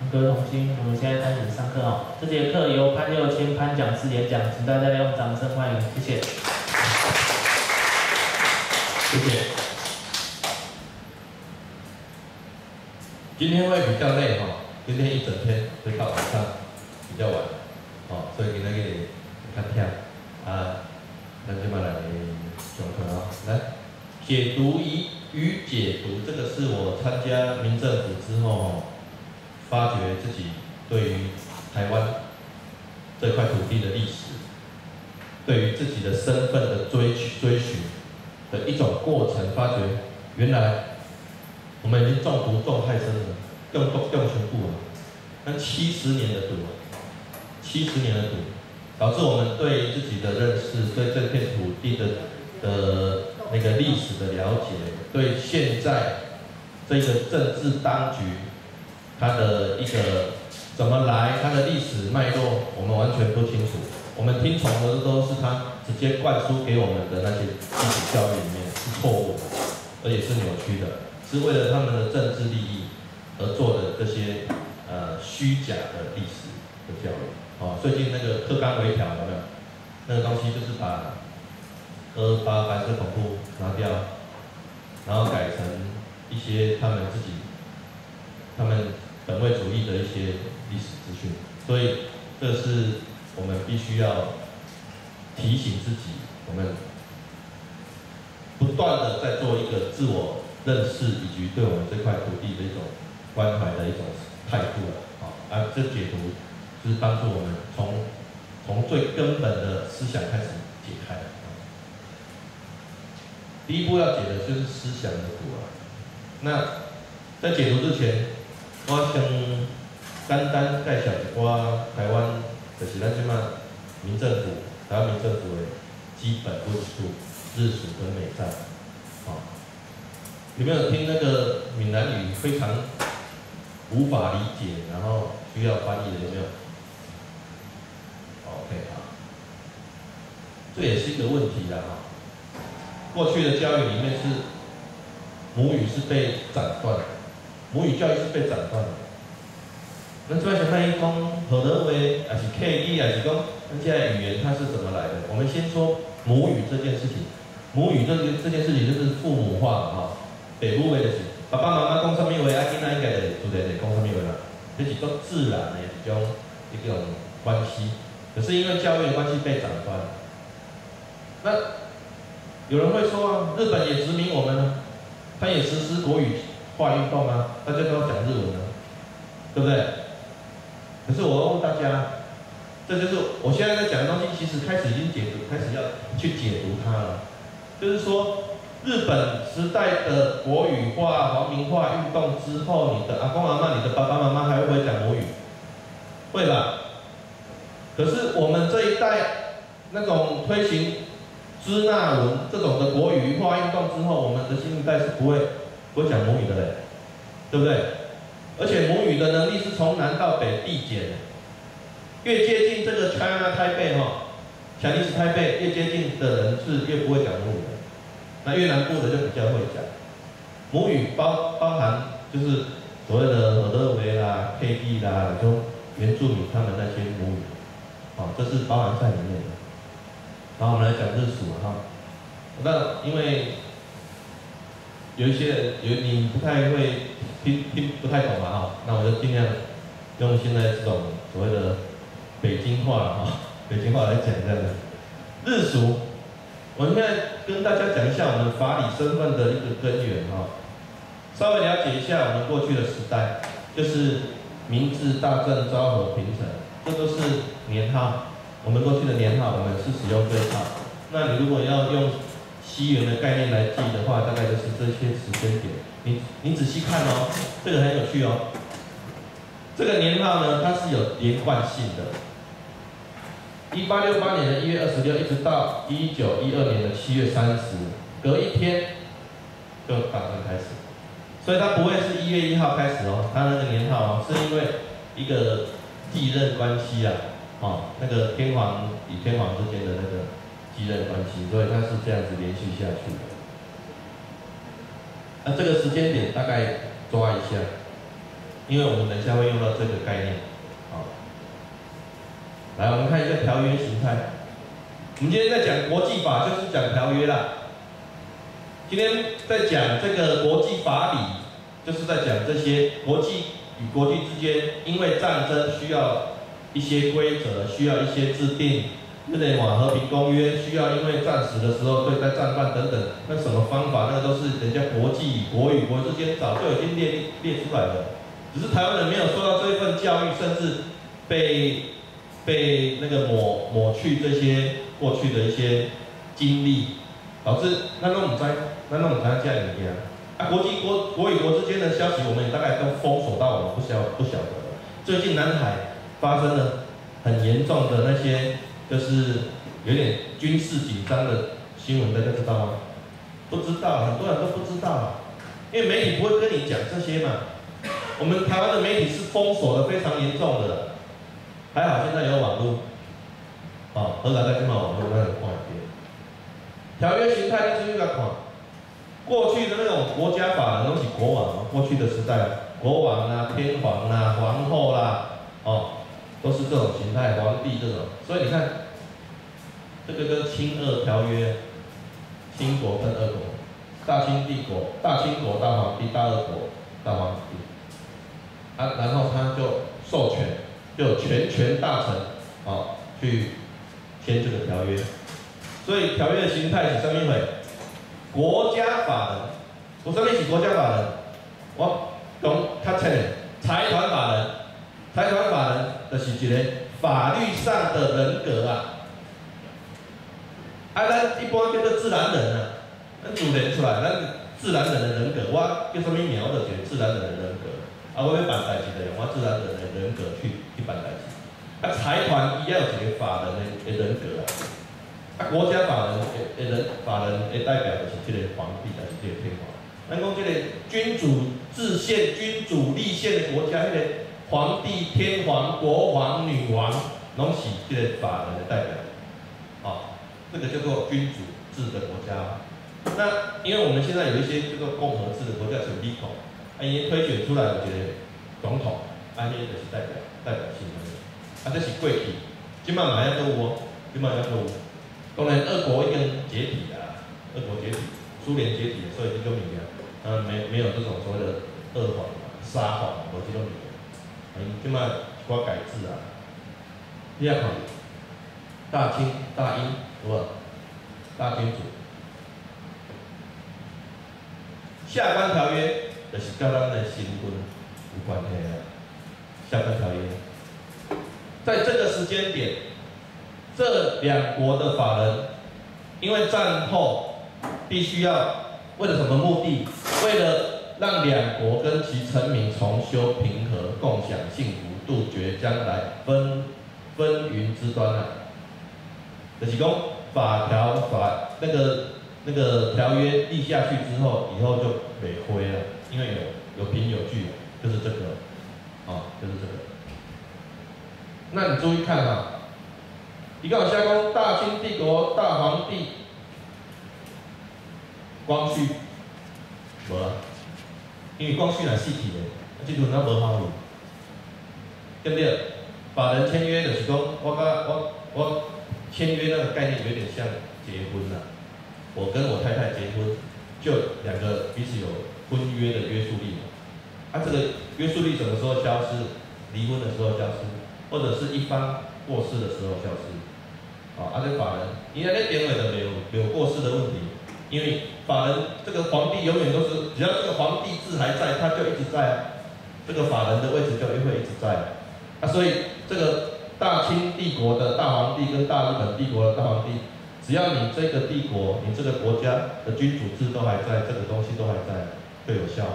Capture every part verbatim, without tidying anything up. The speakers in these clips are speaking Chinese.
各位同心，我们现在开始上课哦。这节课由潘佑谦潘讲师演讲，请大家用掌声欢迎，谢谢。谢谢。 今天会比较累哈、哦，今天一整天会到晚上比较晚，哦，所以今天给你看跳啊，那就嘛来上课啊，来解读与与解读，这个是我参加民政府之后哦。 发掘自己对于台湾这块土地的历史，对于自己的身份的追追寻的一种过程，发觉原来我们已经中毒中太深了，中毒中全部了，那七十年的毒，七十年的毒，导致我们对自己的认识，对这片土地的的那个历史的了解，对现在这个政治当局。 它的一个怎么来，它的历史脉络，我们完全不清楚。我们听从的都是他直接灌输给我们的那些历史教育里面是错误的，而且是扭曲的，是为了他们的政治利益而做的这些呃虚假的历史的教育。哦，最近那个课纲微调有没有？那个东西就是把呃把白色恐怖拿掉，然后改成一些他们自己他们。 本位主义的一些历史资讯，所以这是我们必须要提醒自己，我们不断的在做一个自我认识以及对我们这块土地的一种关怀的一种态度了。好，啊，这解读就是帮助我们从从最根本的思想开始解开。第一步要解的就是思想的毒啊。那在解读之前。 我先简单介绍一寡台湾，就是咱即马民政府、台湾民政府的基本论述、日属跟美战。好、哦，有没有听那个闽南语非常无法理解，然后需要翻译的有没有 ？OK 好，这也是一个问题啦哈。过去的教育里面是母语是被斩断的。 母语教育是被斩断的。那这想看一讲何德威，还是 K E， 还是讲那现在语言它是怎么来的？我们先说母语这件事情。母语这这件事情就是父母化哈，北部为的是爸爸妈妈讲什么话，啊囡仔应该就自然就讲什么话啦。这是种自然的一种一种关系。可是因为教育的关系被斩断。那有人会说啊，日本也殖民我们呢，他也实施国语。 化运动啊，大家都要讲日文啊，对不对？可是我要问大家，这就是我现在在讲的东西，其实开始已经解读，开始要去解读它了。就是说，日本时代的国语化、皇民化运动之后，你的阿公阿嬤、你的爸爸妈妈还会不会讲母语？会吧？可是我们这一代那种推行支那文这种的国语化运动之后，我们的新一代是不会。 不会讲母语的嘞，对不对？而且母语的能力是从南到北递减的，越接近这个 China 台北哈，强尼斯台北越接近的人是越不会讲母语的，那越南部的就比较会讲。母语包包含就是所谓的荷德维啦、K D 啦，就原住民他们那些母语，哦，这是包含在里面的。然后我们来讲日属哈，那因为。 有一些人有你不太会听听不太懂嘛哈，那我就尽量用现在这种所谓的北京话哈，北京话来讲这样的。日属，我现在跟大家讲一下我们法理身份的一个根源哈，稍微了解一下我们过去的时代，就是明治、大正、昭和、平成，这都是年号。我们过去的年号，我们是使用这一套。那你如果要用 西元的概念来记的话，大概就是这些时间点。你你仔细看哦，这个很有趣哦。这个年号呢，它是有连贯性的。一八六八年的一月二十六，一直到一九一二年的七月三十，隔一天就打算开始。所以它不会是一月一号开始哦，它那个年号哦，是因为一个继任关系啊，哦，那个天皇与天皇之间的那个。 继任关系，所以它是这样子连续下去的。那、啊、这个时间点大概抓一下， 因为我们等一下会用到这个概念。好，来，我们看一下条约形态。我们今天在讲国际法，就是讲条约啦。今天在讲这个国际法理，就是在讲这些国际与国际之间，因为战争需要一些规则，需要一些制定。日内瓦和平公约需要因为战时的时候对待战犯等等，那什么方法，那个都是人家国际国与国之间早就已经列列出来了，只是台湾人没有受到这一份教育，甚至被被那个抹抹去这些过去的一些经历，导致那都唔知，那都唔知这样物件。啊，国际国国与国之间的消息，我们也大概都封锁到我们不晓不晓得了。最近南海发生了很严重的那些。就是有点军事紧张的新闻，大家知道吗？不知道，很多人都不知道，因为媒体不会跟你讲这些嘛。我们台湾的媒体是封锁的非常严重的，还好现在有网络，哦，好大家今嘛网络那个看一遍。条约形态你注意来看，过去的那种国家法人都是国王哦，过去的时代，国王啊、天皇啊、皇后啦，哦。都是这种形态，皇帝这种，所以你看，这个跟清俄条约，清国跟俄国，大清帝国、大清国大皇帝、大俄国大皇帝，啊，然后他就授权，就有全权大臣，啊、哦，去签这个条约，所以条约的形态是什么回？国家法人，我什么是国家法人？我讲较浅的，财团法人。财团法人就是一个法律上的人格啊，啊，咱一般叫做自然人啊，咱自然出来，咱自然人的人格，我叫什么名？我就一个自然人的人格，啊，我要办代志就用我自然人的人格去去办代志。啊，财团伊也有一个法人的的人格啊，啊，国家法人的人法人的代表就是这个皇帝，还是这个天皇。咱讲这个君主制宪、君主立宪的国家，迄、那个。皇帝、天皇、国王、女王，拢是这个法人的代表，啊、哦，这个叫做君主制的国家。那因为我们现在有一些叫做共和制的国家，像美国，啊，伊推选出来有一个总统，啊，迄就是代表代表性的，啊，这是过去，今麦马上都有，今麦要都有。当然，俄国已经解体了，俄国解体，苏联解体了，所以这种物件，呃，没没有这种所谓的俄皇、沙皇，无这种物件。即摆一寡改制啊，你也看，大清、大英，有无？大君主。下关条约就是跟咱的新婚有关系啊。下关条约，在这个时间点，这两国的法人，因为战后必须要为了什么目的？为了让两国跟其臣民重修平和，共享幸福，杜绝将来纷纷纭之端啊！就是讲法条法那个那个条约立下去之后，以后就袂灰了，因为有有凭有据，就是这个，啊、哦，就是这个。那你注意看啊，一个下讲大清帝国大皇帝光绪，无啊。因为光绪来死去的，这阵咱无效用，对不对？法人签约就是讲，我甲我我签约那个概念有点像结婚啦。我跟我太太结婚，就两个彼此有婚约的约束力嘛。啊，这个约束力什么时候消失？离婚的时候消失，或者是一方过世的时候消失。啊，啊，这法人，因为那点位的没有没有过世的问题。因为法人这个皇帝永远都是，只要这个皇帝制还在，他就一直在啊，这个法人的位置就会一直在啊，所以这个大清帝国的大皇帝跟大日本帝国的大皇帝，只要你这个帝国，你这个国家的君主制都还在，这个东西都还在，就有效。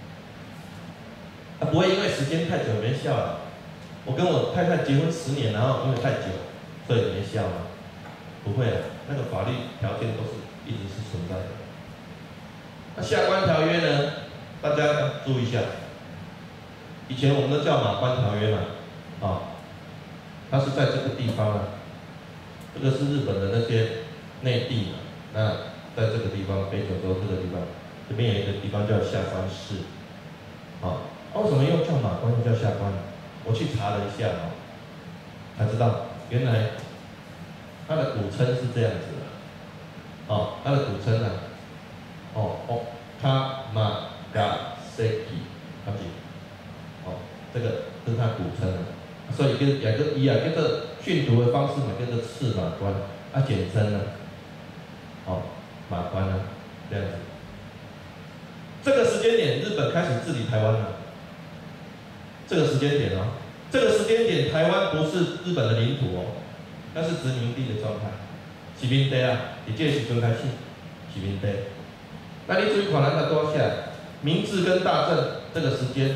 啊，不会因为时间太久没效了。我跟我太太结婚十年，然后因为太久，所以没效了。不会啊，那个法律条件都是。一直是存在的。那下关条约呢？大家注意一下。以前我们都叫马关条约嘛，啊、哦，它是在这个地方啊，这个是日本的那些内地嘛。那在这个地方，北九州这个地方，这边有一个地方叫下关市，啊、哦， 为什么又叫马关又叫下关？我去查了一下哦，才知道原来它的古称是这样子的。哦，它的古称呢，哦哦，卡马嘎塞基，好记。哦，这个这是它古称啊，所以跟也跟一样，跟着训读的方式嘛，跟着赤马关，啊简称呢，哦马关呢，这样子。这个时间点，日本开始治理台湾了。这个时间点哦，这个时间点，台湾不是日本的领土哦，那是殖民地的状态，殖民地啊，你这个时阵开始殖民地。那你注意看咱的多下，明治跟大正这个时间，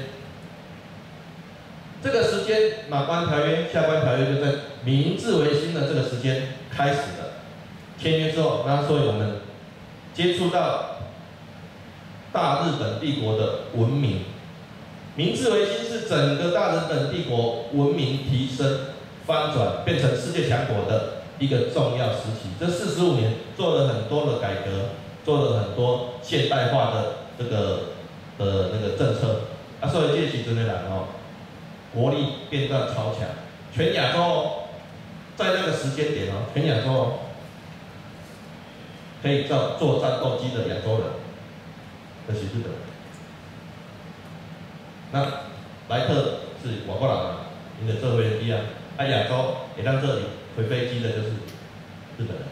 这个时间马关条约、下关条约就在明治维新的这个时间开始的。签约之后，那所以我们接触到大日本帝国的文明，明治维新是整个大日本帝国文明提升、翻转，变成世界强国的一个重要时期。这四十五年做了很多的改革，做了很多现代化的这个的那个政策。啊，所以这时阵的人哦，国力变得超强，全亚洲在那个时间点哦，全亚洲可以造做战斗机的亚洲人。就是日本人，那莱特是外国人嘛，因为做飞机啊，啊亚洲也让这里飞飞机的就是日本人。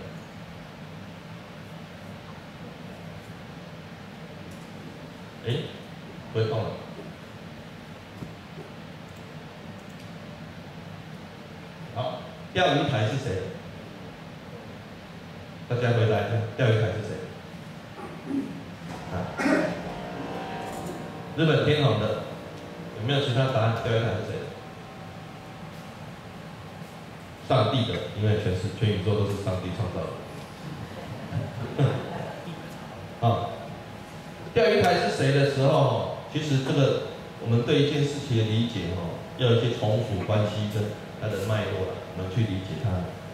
哎，回放了。好，钓鱼台是谁？大家回答一下，钓鱼台是谁？啊，日本天皇的有没有其他答案？钓鱼台是谁？上帝的，因为全是全宇宙都是上帝创造的。啊，钓鱼台是谁的时候，其实这个我们对一件事情的理解哦，要有一些重复关系跟它的脉络了，我们去理解它。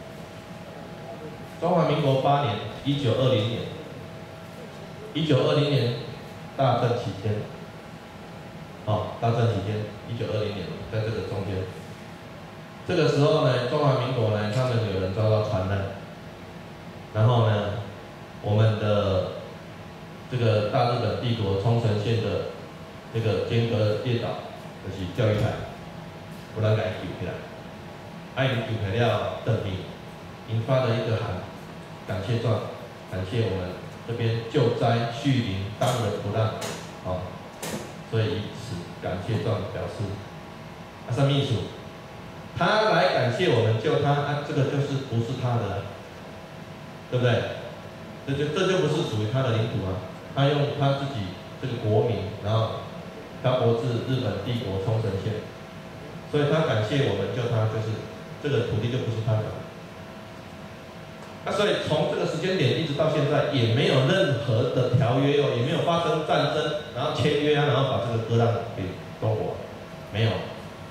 中华民国八年，一九二零年，一九二零年大正期间，哦，大正期间，一九二零年，在这个中间，这个时候呢，中华民国呢，他们有人遭到传难，然后呢，我们的这个大日本帝国冲绳县的这个间隔列岛，就是钓鱼台，有人来救起来，啊，伊救起了等命，引发了一个函感谢状，感谢我们这边救灾恤邻当仁不让，哦，所以以此感谢状表示，啊，什么意思？他来感谢我们救他，啊，这个就是不是他的，对不对？这就这就不是属于他的领土啊。他用他自己这个国名，然后漂泊至日本帝国冲绳县，所以他感谢我们救他，就是这个土地就不是他的。那所以从这个时间点一直到现在，也没有任何的条约哦，也没有发生战争，然后签约啊，然后把这个割让给中国，没有。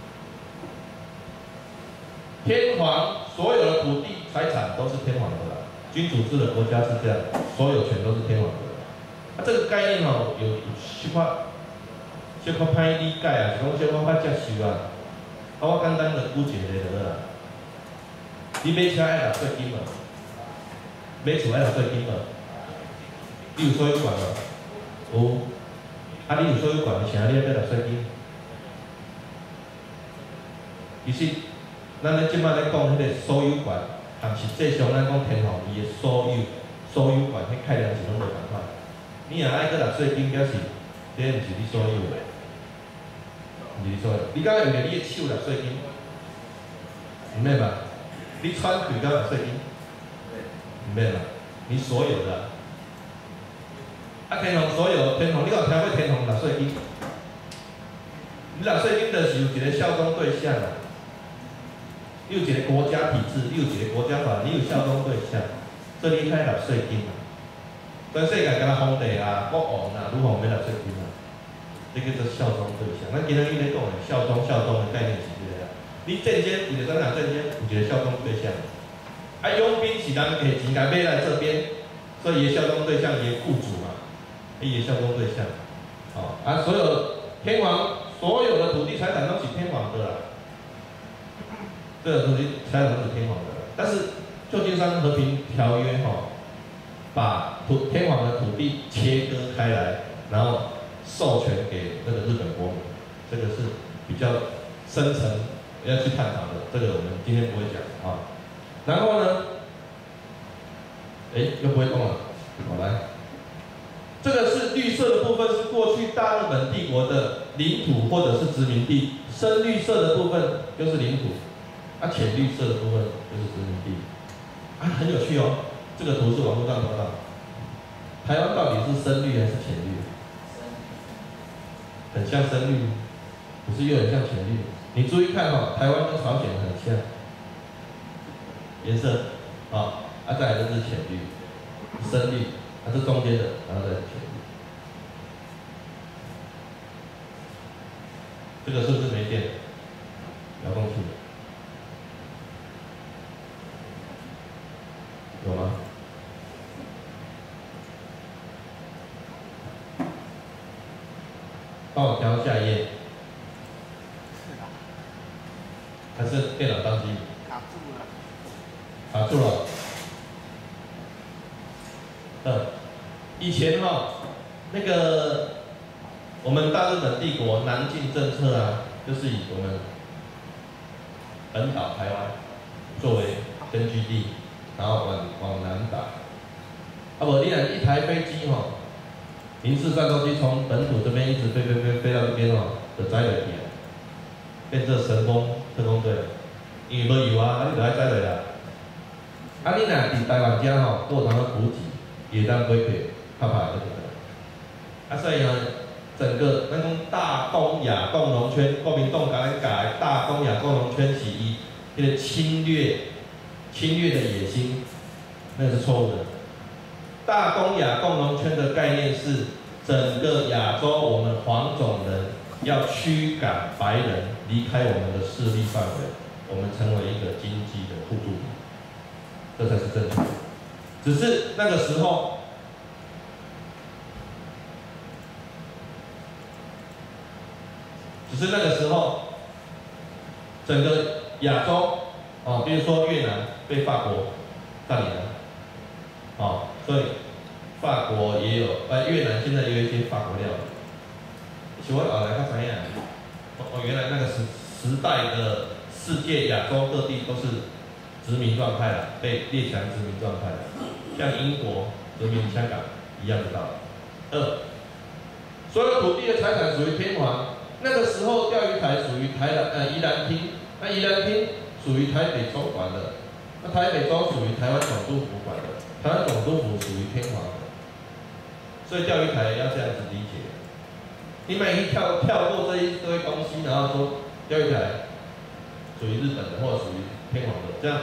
天皇所有的土地财产都是天皇的啦，君主制的国家是这样，所有权都是天皇的。啊，这个概念哦，有有小可小可歹理解啊，是讲小可歹接受啊。啊，我简单的举一个就好啦。你买车爱纳税金无？买厝爱纳税金无？你有所有权无？有。啊，你有所有权，为啥你要买纳税金？其实，咱咧即摆咧讲迄个所有权，但实际上咱讲天皇伊的所有所有权，迄概念是拢无共款。你若爱搁纳税金，表示这毋是你所有的，毋是你所有。你敢会用着你的手纳税金？唔免吧？你穿腿敢纳税金？唔免吧？你所有的。啊，天皇所有，天皇你有听过天皇纳税金？你纳税金就是有一个效忠对象啊，你有一个国家体制，你有一个国家法，你有效忠对象，所以你开纳税金啊。全世界敢若皇帝啊、国王啊，如何免纳税金啊？这叫做效忠对象。咱今仔日咧讲的效忠、效忠的概念是这个啊。你证件有一个啥证件，有一个效忠对象。啊，佣兵是人摕钱甲买来这边，所以伊的效忠对象伊的雇主嘛，伊的效忠对象。哦，啊，所有天皇所有的土地财产都是天皇的啦，这个土地财产都是天皇的，但是旧金山和平条约哈、哦，把土天皇的土地切割开来，然后授权给那个日本国民，这个是比较深层要去探讨的，这个我们今天不会讲啊。然后呢，哎，又不会动了，好来。这个是绿色的部分，是过去大日本帝国的领土或者是殖民地，深绿色的部分就是领土，啊，浅绿色的部分就是殖民地，啊，很有趣哦。这个图是网络上找到，台湾到底是深绿还是浅绿？很像深绿，可是又很像浅绿。你注意看哦，台湾跟朝鲜很像，颜色，啊，啊，再来就是浅绿，深绿。它是中间的，然后再前面。这个是不是没电？遥控器有吗？帮我调下一页。还是电脑当机？卡住了。卡住了。嗯。以前哈、哦，那个我们大日本帝国南进政策啊，就是以我们本岛台湾作为根据地，然后往往南打。啊不，你然一台飞机哈、哦，零式战斗机从本土这边一直飞飞飞飞到这边哦，就载落去啊，变成神风特工队，因为无油啊，啊你就爱载落啦。啊你若伫台湾遮吼，过堂个补给，也当规避。怕怕就对了，啊，所以呢，整个那种大东亚共荣圈，国民党甲咱改大东亚共荣圈起义，那个侵略、侵略的野心，那是错误的。大东亚共荣圈的概念是，整个亚洲我们黄种人要驱赶白人离开我们的势力范围，我们成为一个经济的互助体，这才是正确的。只是那个时候。只是那个时候，整个亚洲，哦，比如说越南被法国占领了，哦，所以法国也有，呃，越南现在也有一些法国料理。请问老来他怎样？哦，原来那个时时代的世界亚洲各地都是殖民状态了，被列强殖民状态了，像英国殖民香港一样的道理。二，所有土地的财产属于天皇。那个时候，钓鱼台属于台南呃宜兰厅，那宜兰厅属于台北州管的，那台北州属于台湾总督府管的，台湾总督府属于天皇的，所以钓鱼台要这样子理解。你每一跳跳过这一堆东西，然后说钓鱼台属于日本的或者属于天皇的，这样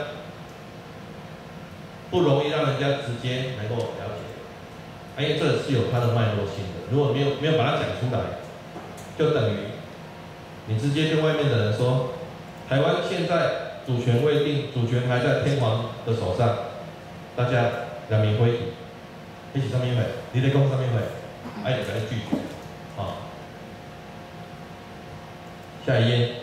不容易让人家直接能够了解，因为这是有它的脉络性的。如果没有没有把它讲出来。就等于你直接跟外面的人说，台湾现在主权未定，主权还在天皇的手上，大家人民欢喜，一起上面会，你在讲上面会，哎，就给你拒绝，啊，下一页，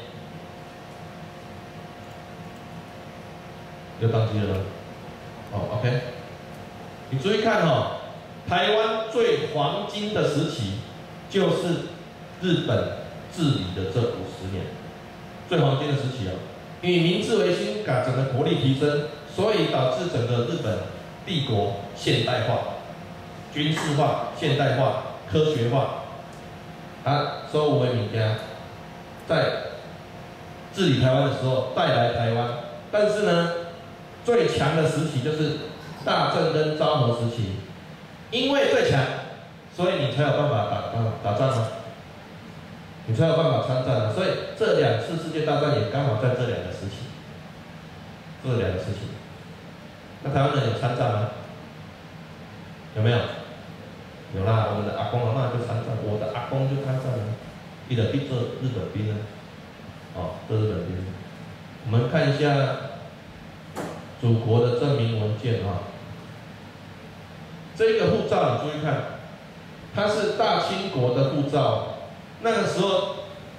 又宕机了吗？哦 ，OK， 你注意看哦，台湾最黄金的时期就是。日本治理的这五十年，最黄金的时期哦，以明治维新把整个国力提升，所以导致整个日本帝国现代化、军事化、现代化、科学化，啊，所有的物件在治理台湾的时候带来台湾，但是呢，最强的时期就是大正跟昭和时期，因为最强，所以你才有办法打打打仗啊。你才有办法参战啊！所以这两次世界大战也刚好在这两个时期，这两个时期。那台湾人有参战吗？有没有？有啦，我们的阿公阿嬷就参战，我的阿公就参战了，一直去做日本兵啊，哦，做日本兵。我们看一下祖国的证明文件啊，这个护照你注意看，它是大清国的护照。那个时候，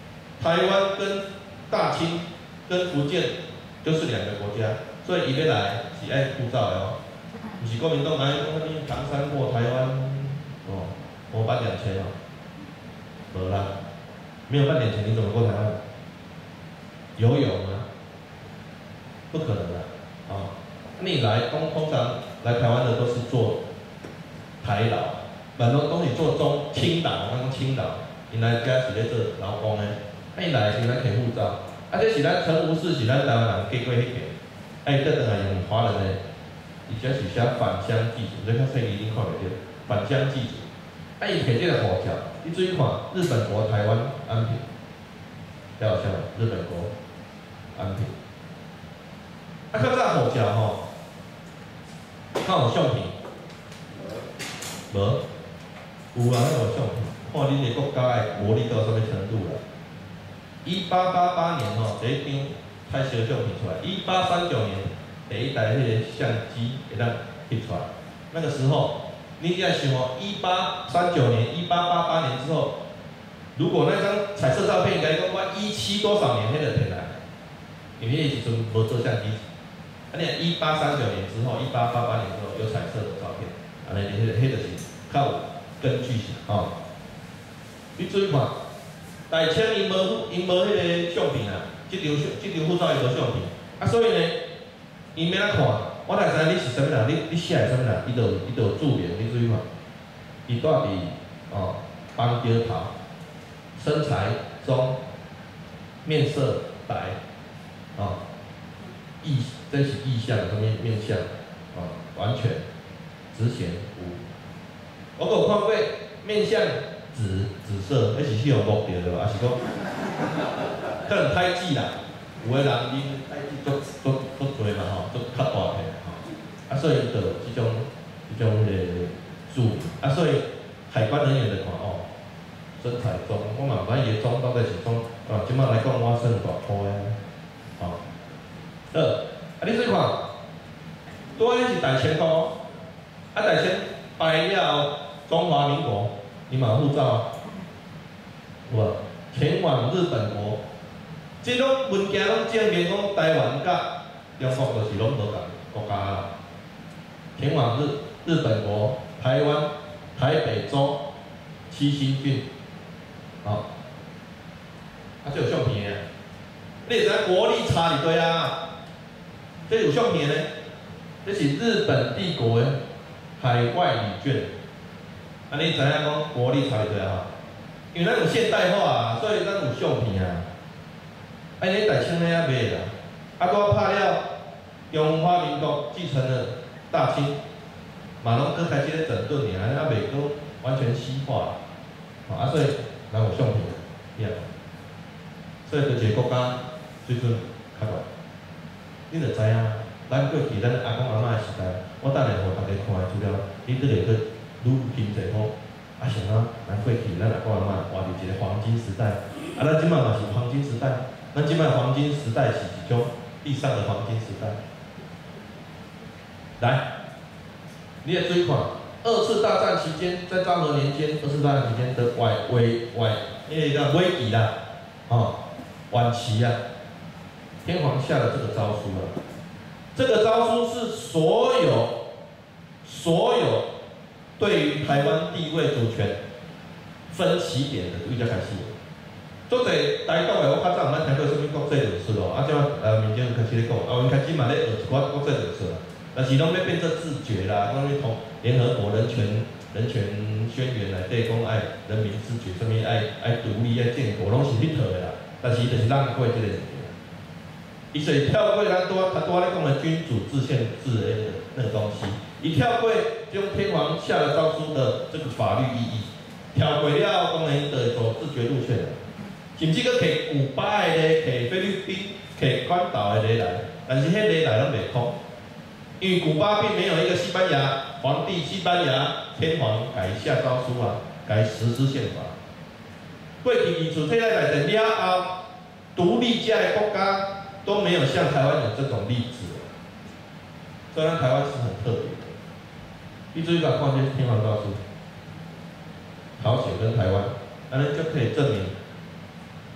台湾跟大清跟福建就是两个国家，所以伊要来是爱护照的哦，不是国民党来讲什么唐山或台湾哦，我办两千哦，没啦，没有办两千你怎么过台湾？游泳吗？不可能的啊！哦，你来通通常来台湾的都是做台劳，蛮多东西做中青岛，刚刚青岛，因来家是咧做劳工的，啊伊来是来摕护照，啊这是咱陈吴氏是咱台湾人寄过迄个，啊伊倒转来用华人的，伊这是写返乡记组，这较细字恁看袂到，返乡记组，啊伊摕这个护照，你注意看，日本国台湾安平，了有像日本国安平，啊较早护照吼，较有相片。无，有啊，迄个相片，看恁个国家的国力到什么程度啦。一八八八年吼，第一张拍摄相片出来。一八三九年，第一台迄个相机会当翕出来。那个时候，你要想哦，一八三九年、一八八八年之后，如果那张彩色照片，应该讲我一七多少年迄个摕来，因为迄时阵无做相机。啊，你一八三九年之后，一八八八年之后有彩色的照片。安尼，迄个、迄个是较有根据性吼。你注意看，大清因无因无迄个相片啊，即张相即张护照伊无相片，啊所以呢，伊要哪看？我来知你是啥物人，你你写的啥物人，伊就伊就有注明，你注意看，伊住伫哦邦桥头，身材中，面色白，哦，意这是意象，什么面相？哦，完全。直弦无，我有看过面相紫紫色，迄是去用木掉的，还是讲可能胎记啦？有的人因胎记足足足多嘛吼，足较大片吼，啊所以就即种即种诶注意，啊所以海关人员就看哦，身材中，我嘛不知伊中到底是中，啊，即摆来讲我算大箍诶，吼，二，啊你注意看，多迄是大清高。啊！大清摆了中华民国，你嘛护照，有无？前往日本国，即种文件拢证明讲台湾甲中国就是拢无共国家啦。前往日日本国，台湾台北州七星郡，好，啊，这有相片诶。你会知国力差伫对啊？这有相片咧，这是日本帝国诶。海外礼券，啊，你知影讲国力差袂多啊？因为咱有现代化啊，所以咱有相片啊。啊，你大清那啊袂啦，啊，拄拍了中华民国继承了大清，嘛拢搁开始咧整顿尔，啊，袂搁完全西化，啊，所以咱有相片，呀，所以就一个国家水准较悬，你就知影，咱过去咱阿公阿嬷时代。我等下互大家看的资料，你倒来去愈拼者好。啊，像啊，咱过去咱阿公阿嬷活伫一个黄金时代，啊，咱即摆嘛是黄金时代。咱即摆黄金时代是一种地上的黄金时代。来，你也注意看，二次大战期间，在昭和年间，二次大战期间的危危危，迄个危机啦，哦，晚期啊，天皇下了这个诏书了。这个诏书是所有所有对于台湾地位主权分歧点的对较开始。做者台独的，我较早毋捌听过什么国际论述哦，啊，即摆呃民间开始咧讲，啊，阮开始嘛咧学一寡国际论述啦，但是拢要变做自觉啦，讲要同联合国人权人权宣言内底讲爱人民自觉，什么爱爱独立爱建国，拢是迄套的啦，但是伊就是浪过即个。伊是跳过咱拄啊，拄啊咧讲的君主制宪制的那个东西，伊跳过用天皇下了诏书的这个法律意义，跳过了当然的走自觉路线了，甚至搁摕古巴的咧，摕菲律宾、摕关岛的咧来，但是迄咧来拢袂通，因为古巴并没有一个西班牙皇帝、西班牙天皇改下诏书啊，改实施宪法。过去伊厝体来内底了后，独立家的国家。都没有像台湾有这种例子，虽然台湾是很特别的。你注意看，看这天皇诏书，朝鲜跟台湾，当然就可以证明，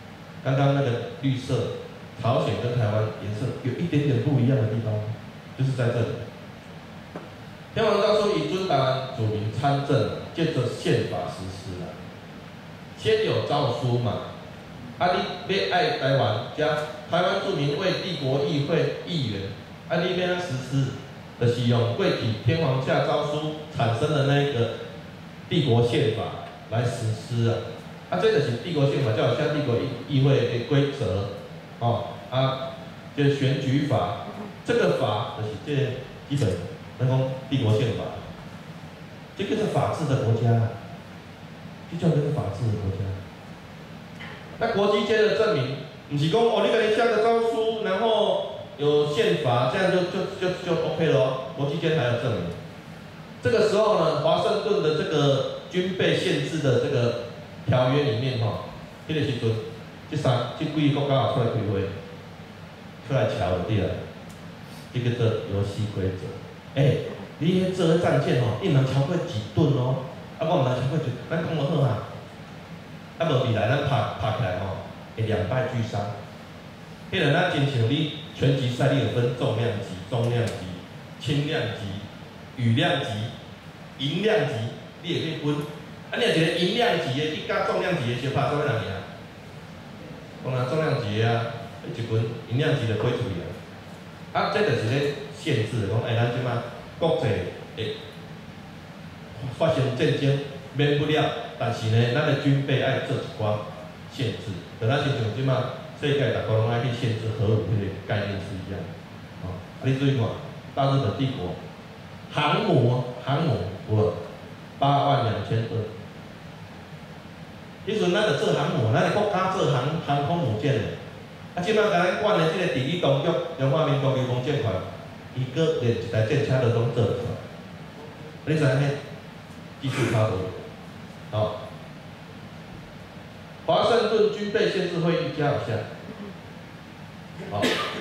刚刚那个绿色，朝鲜跟台湾颜色有一点点不一样的地方，就是在这里。天皇诏书以准台湾主民参政，借着宪法实施啦。先有诏书嘛，啊你要爱台湾，加台湾住民为帝国议会议员，啊你要安实施，就是用过去天皇下诏书产生的那个帝国宪法来实施啊。啊，这就是帝国宪法，叫像帝国议会的规则，哦啊，这选举法，这个法就是这基本，咱讲帝国宪法，这个是法治的国家，这叫做法治的国家。那国际间的证明，不是讲哦，你给你下个诏书，然后有宪法，这样就就就就 OK 了哦。国际间还有证明。这个时候呢，华盛顿的这个军备限制的这个条约里面哈，迄、那个时阵，这三这几个国家出来开会，出来瞧就对了。这个做游戏规则。哎、欸，你迄做迄战舰吼，你唔能超过几吨哦，啊，我唔能超过几，咱讲就好啊。啊，无未来咱拍拍起来吼，会两败俱伤。迄个咱亲像你拳击赛，你有分重量级、中量级、轻量级、羽量级、银量级，你也可以分。啊，你若一个银量级的，你甲重量级的相拍，做咩人赢？讲啊，重量级的啊，一群银量级的飞出去啊。啊，这就是咧限制，讲哎，咱即马国际会发生战争，免不了。但是呢，咱的军备爱做一寡限制，就咱亲像即马世界大家拢爱去限制核武迄个概念是一样。哦，啊，你注意看，大日本帝国航母，航母有无？八万两千吨。迄阵咱着做航母，咱的国家做航航空母舰的。啊，即摆甲咱管的即个地理当局，中华民国航空舰团，伊搁连一台舰车都拢做出来。你知影迄技术差多？好，华盛顿军备限制会议加有下，好，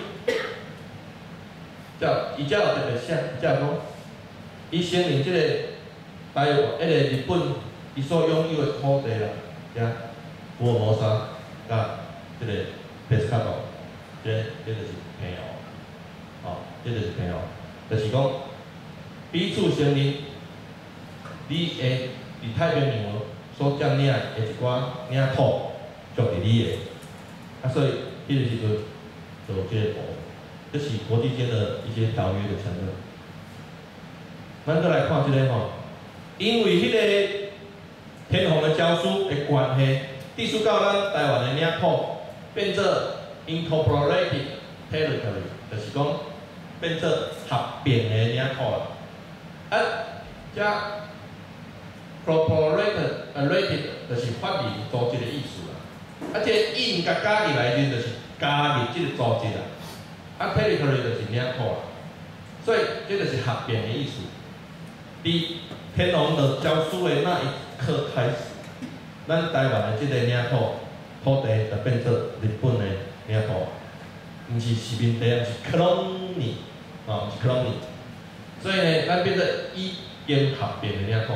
叫伊才有特别写，才有讲，伊声明即个台湾迄个日本伊所拥有的土地啦，呀，福尔摩沙甲即个佩斯卡岛，这这就是平遥，好，这就是平遥，就是讲彼此承认，你会伫太平洋所占领的一寡领土，属于你的，啊，所以迄个时阵就这个图，这是国际间的一些条约的承认。咱再来看这个吼，因为迄个天皇的诏书的关系，隶属到咱台湾的领土，变做 incorporated territory， 就是讲变做合并的领土啦。啊，加 corporated rated 就是法人组织的意思啦。啊，这个 in 甲加入来就就是加入这个组织啦。啊 ，territory 就是领土啦。所以这就是合并的意思。伫天皇的诏书的那一刻开始，咱台湾的这个领土土地就变做日本的领土，毋是殖民地，毋是 colony， 啊，毋是 colony。所以呢，咱变做以经合并的领土。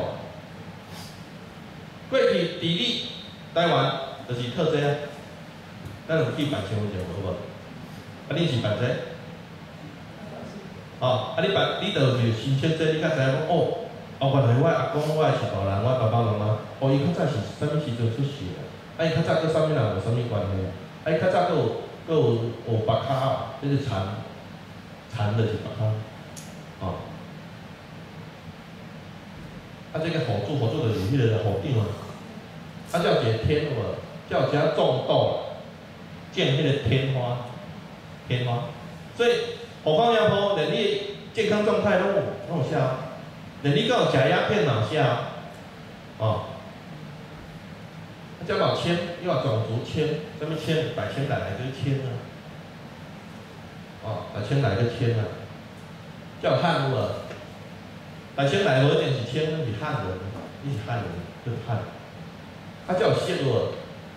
过去地理台湾就是特这啊，咱有去办身份证有无？啊，你是办这？哦，啊，你办你就是申请这，你较知影讲哦，哦，原来我阿公、我的是大人，我爸爸妈妈，哦，伊较早是啥物时阵出世的？啊，伊较早跟啥物人有啥物关系？啊，伊较早搁有搁有学白卡啊，这是蚕，蚕就是白卡，哦。啊，这个火柱，火柱就是迄个火顶啊，啊，叫一个天有无？叫一个种豆，建迄个天花，天花，所以火方药铺连你健康状态拢有拢有写哦，连你敢有食鸦片嘛有写哦，哦，啊，叫有签，又要种族签，什么签？百千来来就是签啊，哦，百千来个签啊，叫汉有无？百千来无一定是签，是汉人，你是汉人就是汉，啊，叫有写无？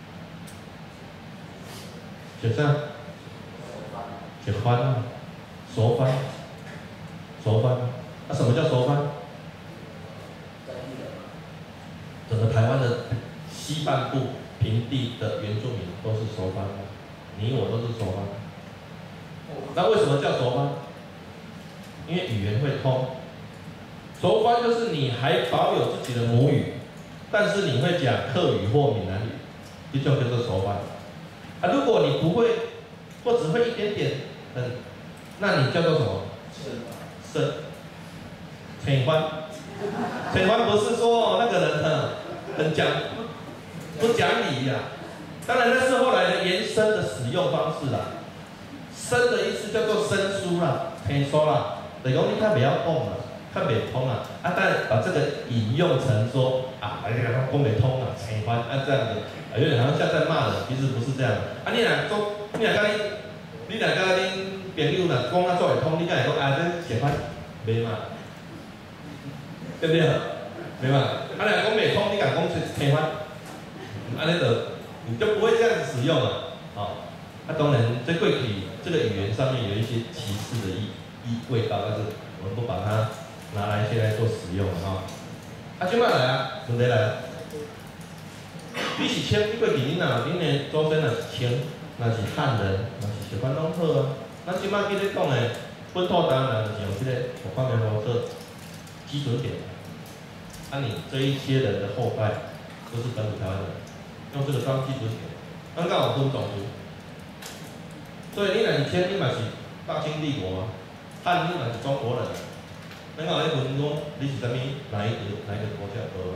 写啥？写番啊，熟番，熟番。啊，什么叫熟番？整个台湾的西半部平地的原住民都是熟番，你我都是熟番。那为什么叫熟番？因为语言会通。熟番就是你还保有自己的母语，但是你会讲客语或闽南语，这就叫做熟番。啊，如果你不会，或只会一点点，嗯，那你叫做什么？生。浅番。浅番不是说那个人很很讲不讲理呀、啊，当然那是后来的延伸的使用方式啦。生的意思叫做生疏啦、偏疏啦，等于讲你较袂晓讲啦，较袂通啦。啊，当然把这个引用成说啊，哎呀，讲袂通啊，浅番啊这样子，啊有点好像像在骂人，其实不是这样。啊，你若讲，你若甲你，你若甲恁朋友若讲啊做会通，你敢会讲啊这浅番袂嘛？对不对？对嘛？啊，若讲袂通，你敢讲浅番？安尼就你就不会这样子使用了，好、哦。那、啊、当然，在过去这个语言上面有一些歧视的意意味道，但是我们不把它拿来现在做使用了哈。啊，今摆来啊，问题来了。你是清，你过去恁若恁的祖先若是清，若是汉人，若是习惯拢好啊。咱今摆记咧讲的本土当然就是用这个我方面来做基准点。啊，你这一些人的后代都是本土台湾人，用这个当基准点，咱刚好分种族。所以你若是清，你嘛是大清帝国啊；汉你嘛是中国人。咱讲咧分讲你是啥物哪一个哪一个国家而来？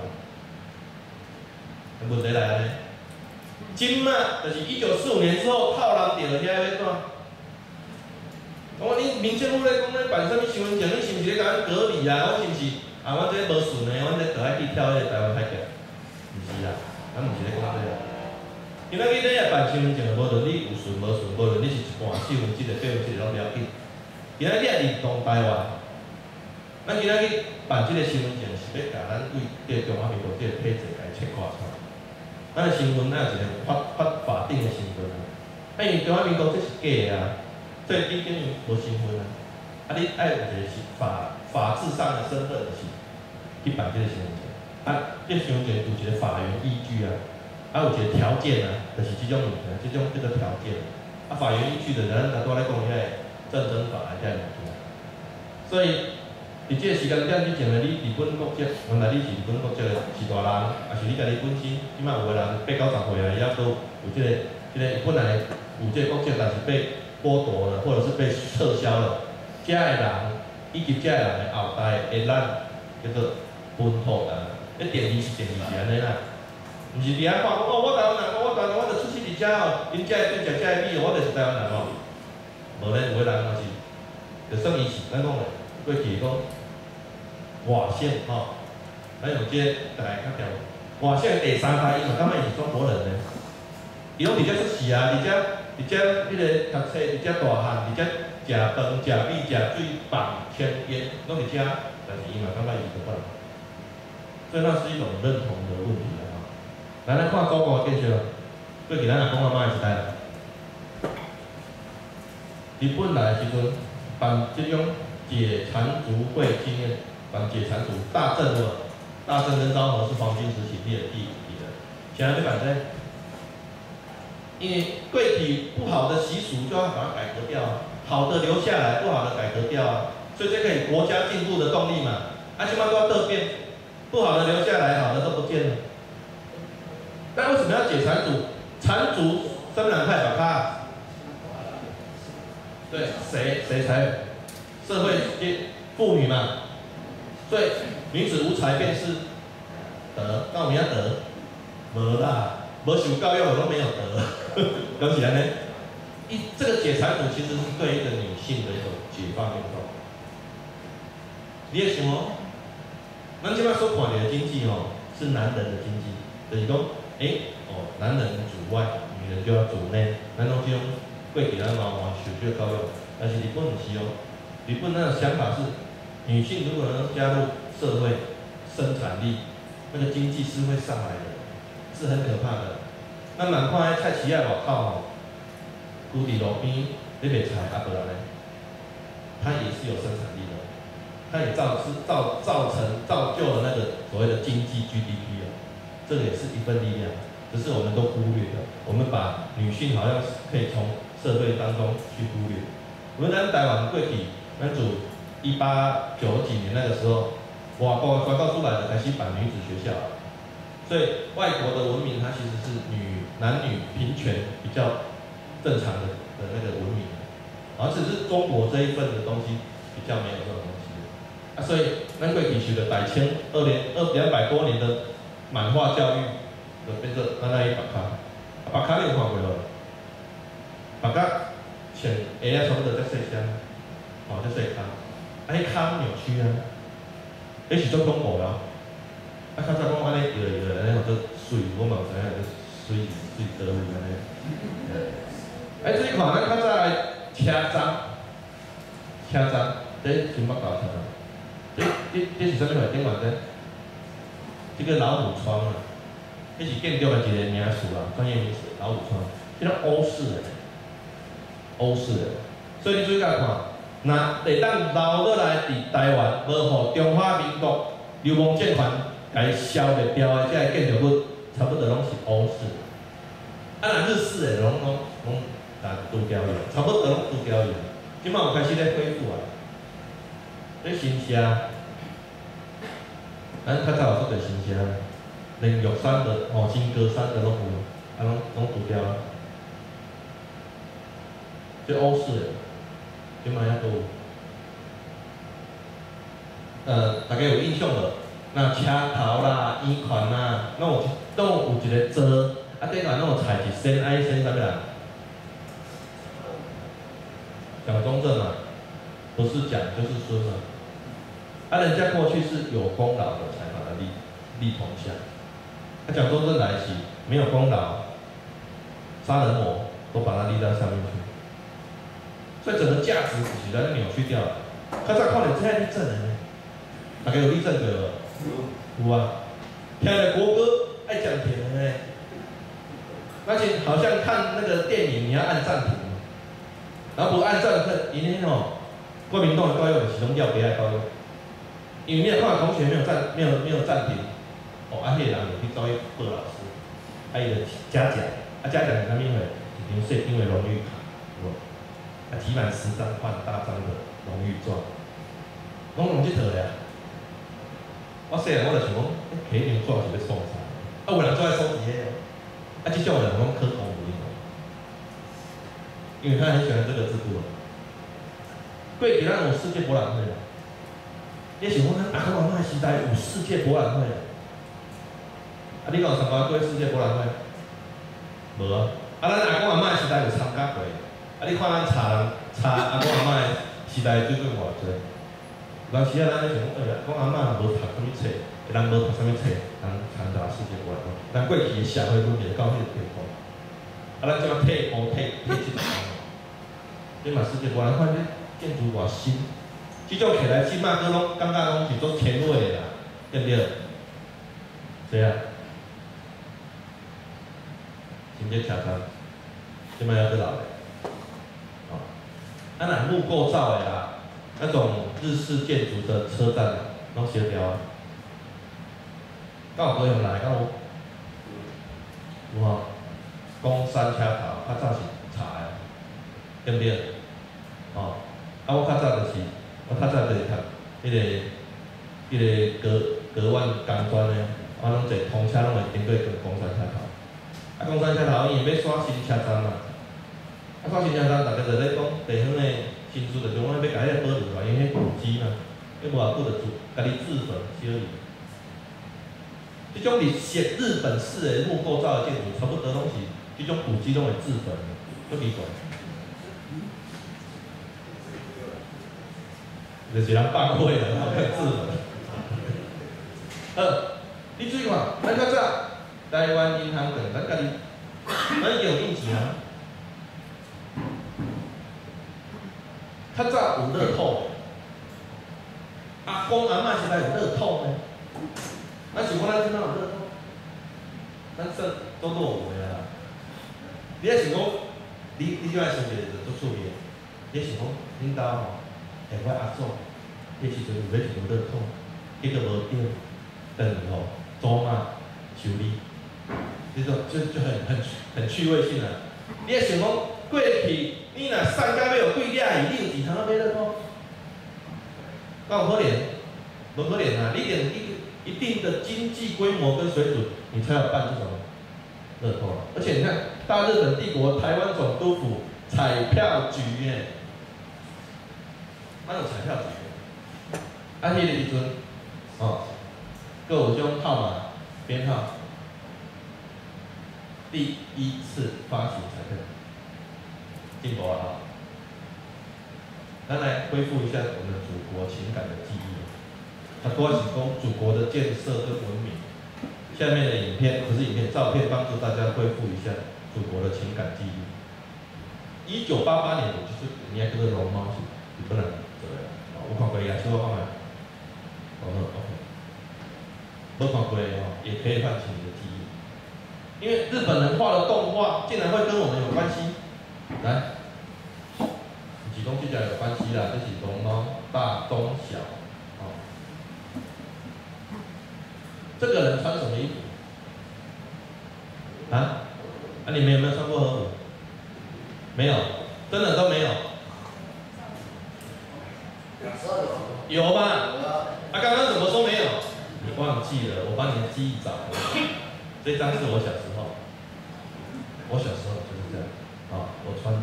问题来了呢？今嘛就是一九四五年之后，套人掉了遐要怎？我你民政府咧讲咧办啥物身份证，你是毋是咧甲咱隔离啊？我是毋是啊？我这无顺的，我这倒爱去跳迄个台湾海峡？毋是啦，咱毋是咧讲这个。因为你咧也办身份证，无论你有顺无顺，无论你是一半四分之一、八分之一拢不要紧。今仔日你认同台湾，咱今仔日办这个身份证是要甲咱为这个中华民国这个体制来切割出来。咱的身份咱有一个法法法定的身份啊，啊因为中华民国这是假的啊，所以你等于无身份啊。啊，你爱有一个是法法治上的身份是去办这个身份证，啊，这身份证有一个法源依据啊。啊，有一个条件啊，就是这种物件，这种这个条件。啊，法源依据的人，咱拄仔咧讲遐个战争法啊，遮物件。所以，伫这个时间点之前的你日本国籍，原来你是日本国籍的是大人，还是你家己本身，即摆有个人八九十岁啊，也都有这个，这个本来有这个国籍，但是被剥夺了，或者是被撤销了。遮个人以及遮个人的后代的咱叫做本土人，迄定义是定义是安尼啦。毋是伫遐看讲哦，我台湾人，我台湾我著出世伫遮哦，因遮的对食遮的米，我著是台湾人哦。无咧，有个人嘛是，就算伊是咱讲诶，过去讲外省吼，咱用这大家较条，外省第三代伊嘛感觉伊是中国人呢。伊拢伫遮出世啊，伫遮伫遮迄个读册，伫遮大汉，伫遮食饭、食米、食水、绑牵烟，拢伫遮，但是伊嘛感觉伊是中国人。所以那是一种认同的问题啦。来来看祖国的建设，过去咱阿公阿妈的时代啦，日本来的时阵办这种解缠族会纪念，办解缠族大正的，大正跟昭和是黄金时期立的第一批的，现在就办在，因为过去不好的习俗就要把它改革掉啊，好的留下来，不好的改革掉啊，所以这可以国家进步的动力嘛，啊，起码都要特变，不好的留下来，好的都不见了。那为什么要解缠族？缠族深蓝派把它，对，谁谁才社会妇女嘛，所以女子无才便是德，那我们要德，无啦，无受教育我都没有德，讲起来呢，一这个解缠族其实是对一个女性的一种解放运动。你也想哦，咱即摆所看到的经济哦，是男人的经济，就是讲。诶、欸，哦，男人主外，女人就要主内。咱拢这种过去咱嘛嘛受这个教育，但是日本不是哦。日本那个想法是，女性如果能加入社会生产力，那个经济是会上来的，是很可怕的。咱慢看迄菜市仔外口吼，规伫路边咧卖菜啊，无人咧，它也是有生产力的，它也造是造造成造就了那个所谓的经济 G D P 哦。这个也是一份力量， 只是我们都忽略了，我们把女性好像可以从社会当中去忽略。我们咱台湾过去，咱自一八九几年那个时候，外国传到出来的开始办女子学校，所以外国的文明它其实是女男女平权比较正常的的那个文明，而只是中国这一份的东西比较没有这种东西。啊，所以咱过去受到大清二年二两百多年的满化教育，就变做咱那一白卡，白卡你有看过无？白卡穿鞋啊，差不多才细声，哦，才细骹，啊，迄骹扭曲啊，迄是足恐怖啦。啊，较早讲安尼摇来摇来，安尼或者水，我嘛有知影，水水倒位安尼。哎，这一看咱较早的车站，车站，这新北大车站。这这这是啥物货？顶外底，这个老虎窗啊，这是建筑的一个名词啦，专业名词，老虎窗，这种欧式的，欧式的。所以你注意甲看，那会当留落来伫台湾，无互中华民国流氓政权甲伊消灭掉的，这个建筑物差不多拢是欧式的。啊，若日式的，拢拢拢啊拄雕用，差不多拢拄雕用。即摆有开始咧恢复啊。这新车，咱较早有做过新车，连玉山的、哦金戈山的拢有，啊拢拢涂雕。这欧式的，即摆也都有。呃，大家有印象无？那车头啦、椅款啦，拢有拢有一个座，啊顶下拢有踩一先爱先啥物啦？蒋中正嘛，不是蒋就是孙嘛。啊，人家过去是有功劳的才把它立立铜像，啊，蒋中正来时没有功劳，杀人魔都把它立在上面去，所以整个价值是在扭曲掉了。较早看到这样立正的呢，大家有立正过无？有啊，听了国歌爱讲甜的呢，而且好像看那个电影你要按暂停，然后不按暂停，因为哦，国民党的教育是拢要别爱教育。因为你有看到同学没有暂没有没有暂停，哦，啊，迄个人就去找伊报老师，啊，伊就嘉奖，啊，嘉奖是啥物货？一张细张的荣誉卡，有无？啊，提满十张换大张的荣誉状，拢用这套的。我细汉我就想讲，迄张纸是要创啥？啊，有人做爱收集的，啊，这种人拢可公务员，因为他很喜欢这个制度。过去咱有世界博览会。你想讲，咱阿公阿嬷时代有世界博览会啊？你敢有参加过世界博览会？无啊！啊，咱阿公阿嬷时代有参加过。啊，你看咱查人查阿公阿嬷时代水准偌济？有时啊，咱咧想讲，哎，阿公阿嬷无读啥物册，人无读啥物册，人参加世界博览会。咱过去的社会文明到迄个地步，啊，咱即马退步退退即个，你嘛世界博览会咧建筑偌新。即种起来，即摆佫拢感觉拢是足前卫的啦，对不对？谁啊？新街车站，即摆还佫老嘞。哦，啊，那木构造的啦，那种日式建筑的车站，拢协调啊。敢有高雄来？敢有？有吼，公山车头较早是茶的，对不对？哦，啊，我较早就是。我较早就是读迄个、迄个隔隔湾工专的，我拢坐通车拢会经过公山车头。啊，公山车头因为要刷新车站嘛，啊，刷新车站，大家就咧讲地方的新书，就讲要甲迄个保留落，因为迄古迹嘛，迄无偌久就自家己自焚烧去。即种日式日本式的木构造的建筑，差不多拢是即种古迹拢会自焚，足奇怪。就是人放火的，然后自焚。呃，你注意看，咱较早台湾银行等，咱家己，咱有印钱啊。较早有乐透，阿公阿嬷时代有乐透呢。咱想讲咱即摆有乐透，咱说都都有诶啦。你咧想讲，你你即摆想一个就足趣味，你想讲恁兜吼？下我阿祖，迄时阵有咧想乐透，结果无中，等于吼祖妈修理， 这种就就很很很趣味性啊。你也想讲过去，你若产到要有几俩鱼，你有钱通啊买乐透？那有可能，不可能啊！你得一一定的经济规模跟水准，你才有办这种乐透。而且你看，大日本帝国台湾总督府彩票局耶，哪有彩票局？啊，迄个时阵，哦，各有种号码编号。第一次发行彩票，进步啊！咱来恢复一下我们祖国情感的记忆。它多是讲祖国的建设跟文明。下面的影片不是影片，照片帮助大家恢复一下祖国的情感记忆。一九八八年，我就是人家叫做龙猫是日本人做的，哦，有看过亚洲看没？哦 ，OK， 没看过的哦，也可以唤起你的记忆。因为日本人画的动画竟然会跟我们有关系，来，几东西讲有关系啦，这是龙猫大中小，哦，这个人穿什么衣服？啊？啊，你们有没有穿过和服？没有，真的都没有。有吧？啊，刚刚怎么说没有？你忘记了，我帮你的记忆找回来。这张是我小时候，我小时候就是这样，啊，我穿的，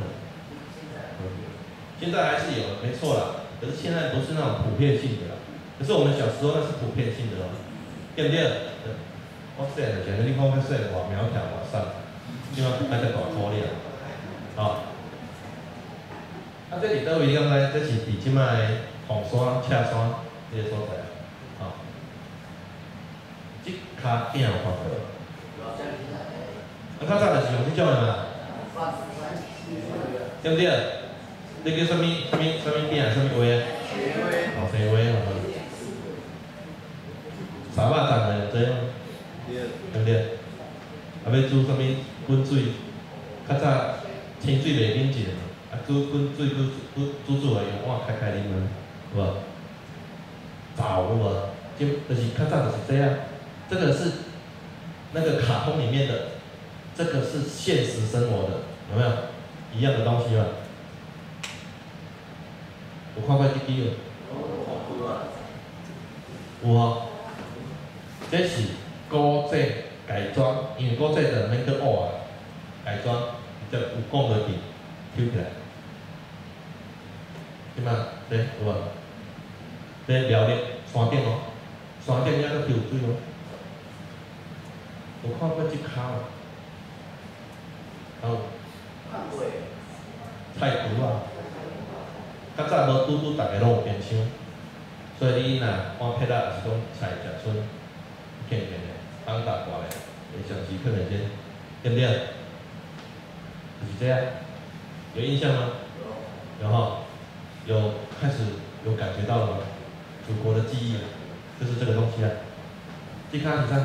现在还是有，没错啦。可是现在不是那种普遍性的啦，可是我们小时候那是普遍性的哦，对不对？我细个时阵，你讲较细，偌苗条偌瘦，即摆爱只大箍了，啊。啊，这里倒位你敢知？这是伫即摆红山、赤山这个所在，啊。即骹影有看过？啊，较早就是用这种的嘛，对不对？你叫什么什么什么饼啊？什么话啊？哦，西话哦。三百层的这样，对不对？啊，要煮什么滚水？较早清水袂冷静，啊，煮滚水煮煮煮煮来用碗开开啉啊，有无？灶有无？就就是较早就是这样，这个是那个卡通里面的。这个是现实生活的，有没有一样的东西嘛？有看过这支无？有哦。这是古迹改装，因为古迹就免去挖啊，改装就有讲落去，抽起来。即嘛，这有无？这聊的山顶哦，山顶还佫抽水哦。有看过这卡无？哦，菜厨啊，较早无拄拄，大家拢有冰箱，所以你若换撇仔，是讲菜食剩，片片的，放大挂的，会上时可能先，对不对？就是这样，有印象吗？有。然后有开始有感觉到了吗？祖国的记忆，就是这个东西啊。这卡是啥？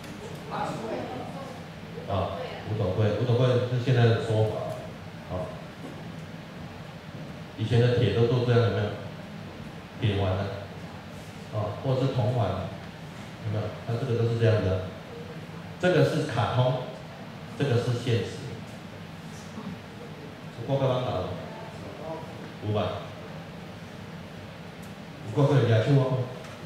啊。五斗柜，五斗柜是现在的说法，好，以前的铁都做这样，有没有？铁环啊，啊，或者是铜环，有没有？它这个都是这样的，这个是卡通，这个是现实。有看过咱打有吧？有看过亚秋吗？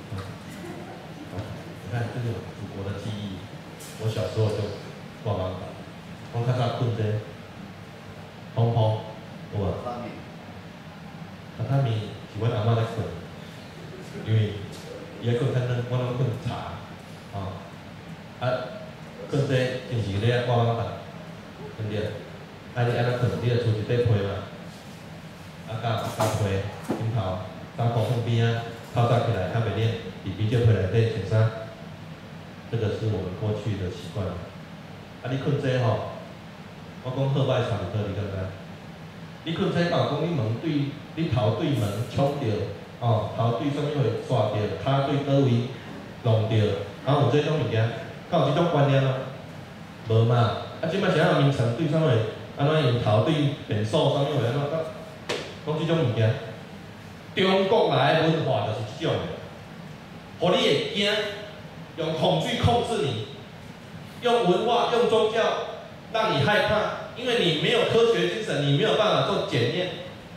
你看，这是祖国的记忆，我小时候就挂网打。我较早困这风风，有无？榻榻米是阮阿嬷咧困，因为伊咧困较软，我拢困茶，吼、啊，困这就是咧挂网打，对不对？啊，你安怎困？你着厝一块被嘛，啊，甲甲被枕头，衫裤放边啊，透早起来较袂冷，伫啤酒杯内底穿衫，这个是我们过去的习惯。啊，你困这吼。我讲好歹差不多，你敢知？你困这讲讲你门对，你头对门冲着，哦，头对啥物位刷着，骹对倒位弄着，然后有这种物件，敢有这种观念吗？无嘛，啊，即摆是安怎名称对啥物？安怎用头对便所啥物位安怎？讲这种物件，中国来的文化就是这种的，互你会惊，用恐惧控制你。 用文化、用宗教让你害怕，因为你没有科学精神，你没有办法做检验。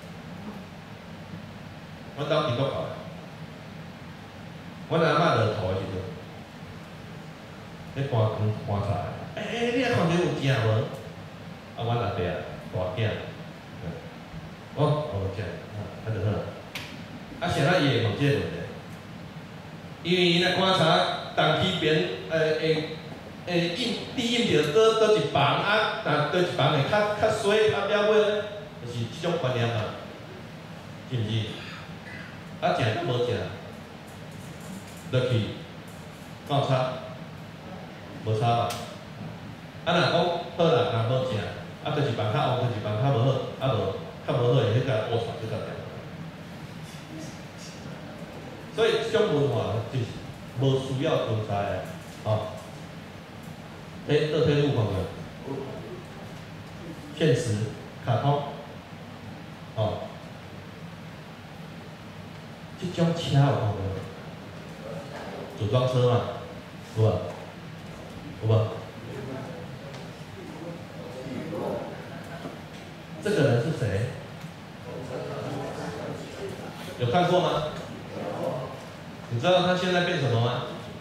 我当地都搞，我阿嬷落土的时阵，咧搬工搬出来，诶、欸、诶、欸，你啊看到有正无？啊，阮阿伯啊，大囝，哦，有正，啊，啊就好。啊，谁啊伊会问这个问题？因为伊来观察当区边，呃诶诶，印地印着倒倒一房啊，但倒一房会较较衰较了尾，就是这种观念嘛，是毋是？啊，正甲无正，落去检查，无差嘛。啊，若讲好啦，若无正，啊，倒一房较旺，倒一房较无好，啊无较无好的迄个乌传去甲掉。所以这种文化就是无需要存在的，哦。诶，倒退路看过，现实、卡通，哦。这种车有看过？组装车嘛，有无？有无？这个人是谁？有看过吗？你知道他现在变什么吗？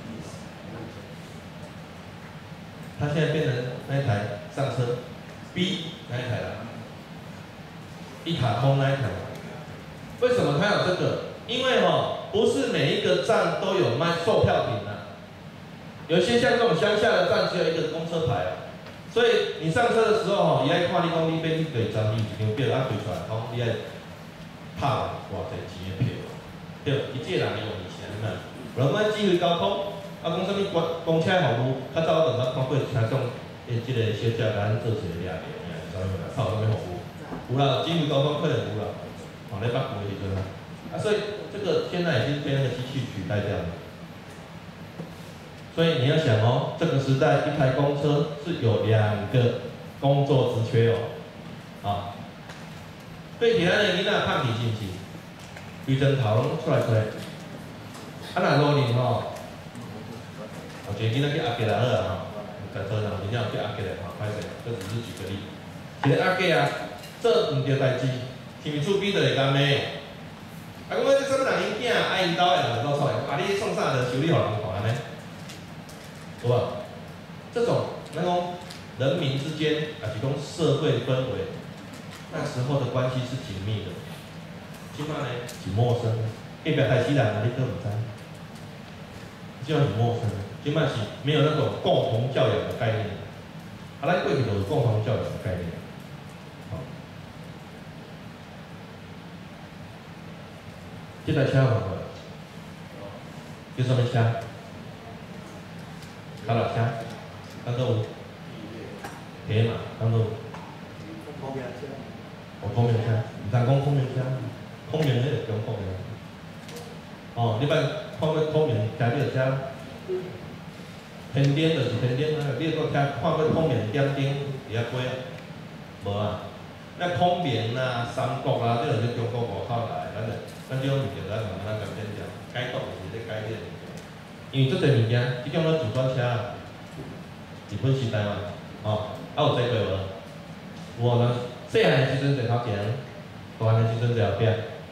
他现在变成那一台上车 B 那一台了，一卡通那一台。为什么他有这个？因为哦，不是每一个站都有卖售票亭啊，有些像这种乡下的站只有一个公车牌啊，所以你上车的时候哦，伊爱看你讲你买去几站，伊一张票啊推出来，讲你爱拍偌济钱的票，对，伊这个人用以前嘛，无论咱指挥交通，啊讲啥物公公车服务，较早我等下看过车上诶，即个小姐甲咱做一个掠着，啥物啦，靠啥物服务？有啦，指挥交通可能有啦，哦，咧捌过的时阵啊。啊，所以这个现在已经被那个机器取代掉了。所以你要想哦，这个时代一台公车是有两个工作职缺哦，啊，对其他的囡仔胖体是毋是？规针头拢出来出来，啊若路年吼，有一个囡仔叫阿杰来好啊吼，在车上真正叫阿杰来吼，歹势，这只是举个例。一个阿杰啊，做毋对代志，天厝边就会干咩？啊，讲我这什么人因囝，啊因兜的人都出来，啊你创啥的修理互人看呢？有无？这种那种人民之间，啊是讲社会氛围，那时候的关系是紧密的。今嘛呢是陌生，隔壁台西人啊，你都唔知，就很陌生。今嘛是没有那种共同教养的概念，啊，咱过去就有共同教养的概念。好，这台车有无？叫什么车？卡拉车，当做有铁马，当做有空明车，哦，空明车，唔通讲空明车。空明迄个叫空明，哦，你捌看过空明骑这个车？天顶就是天顶啊，你搁听看过空明点顶伫遐过啊？无啊，那空明啊、三国啊，这就是中国外口来，咱就咱这种物件咱慢慢改变掉，改动就是咧改变。因为这侪物件，即种咧自转车啊，日本时代嘛，哦，啊有坐过无？有啊，细汉的时阵坐头前，大汉的时阵坐后壁。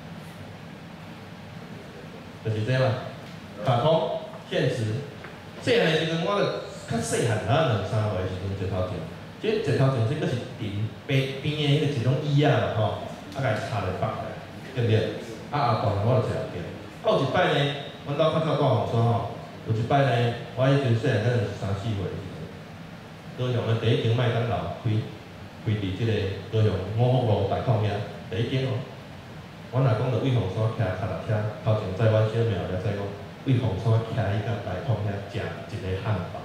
就是这嘛，卡通现实。细汉的时阵，我著较细汉啊，两三岁的时阵坐头前。即坐头前，这个是顶边边的迄个一种椅仔嘛吼，啊，甲伊插来绑来，对不对？啊，啊大人我著坐后边。啊，有一摆呢，阮兜较早住红山吼，有一摆呢，我迄阵细汉，可能是三四岁的时阵，高雄的第一间麦当劳开开伫即个高雄五福路大巷遐第一间哦。我若讲着魏凤山骑脚踏车，头前载阮小庙了载讲，魏凤山骑伊到大巷遐食一个汉堡。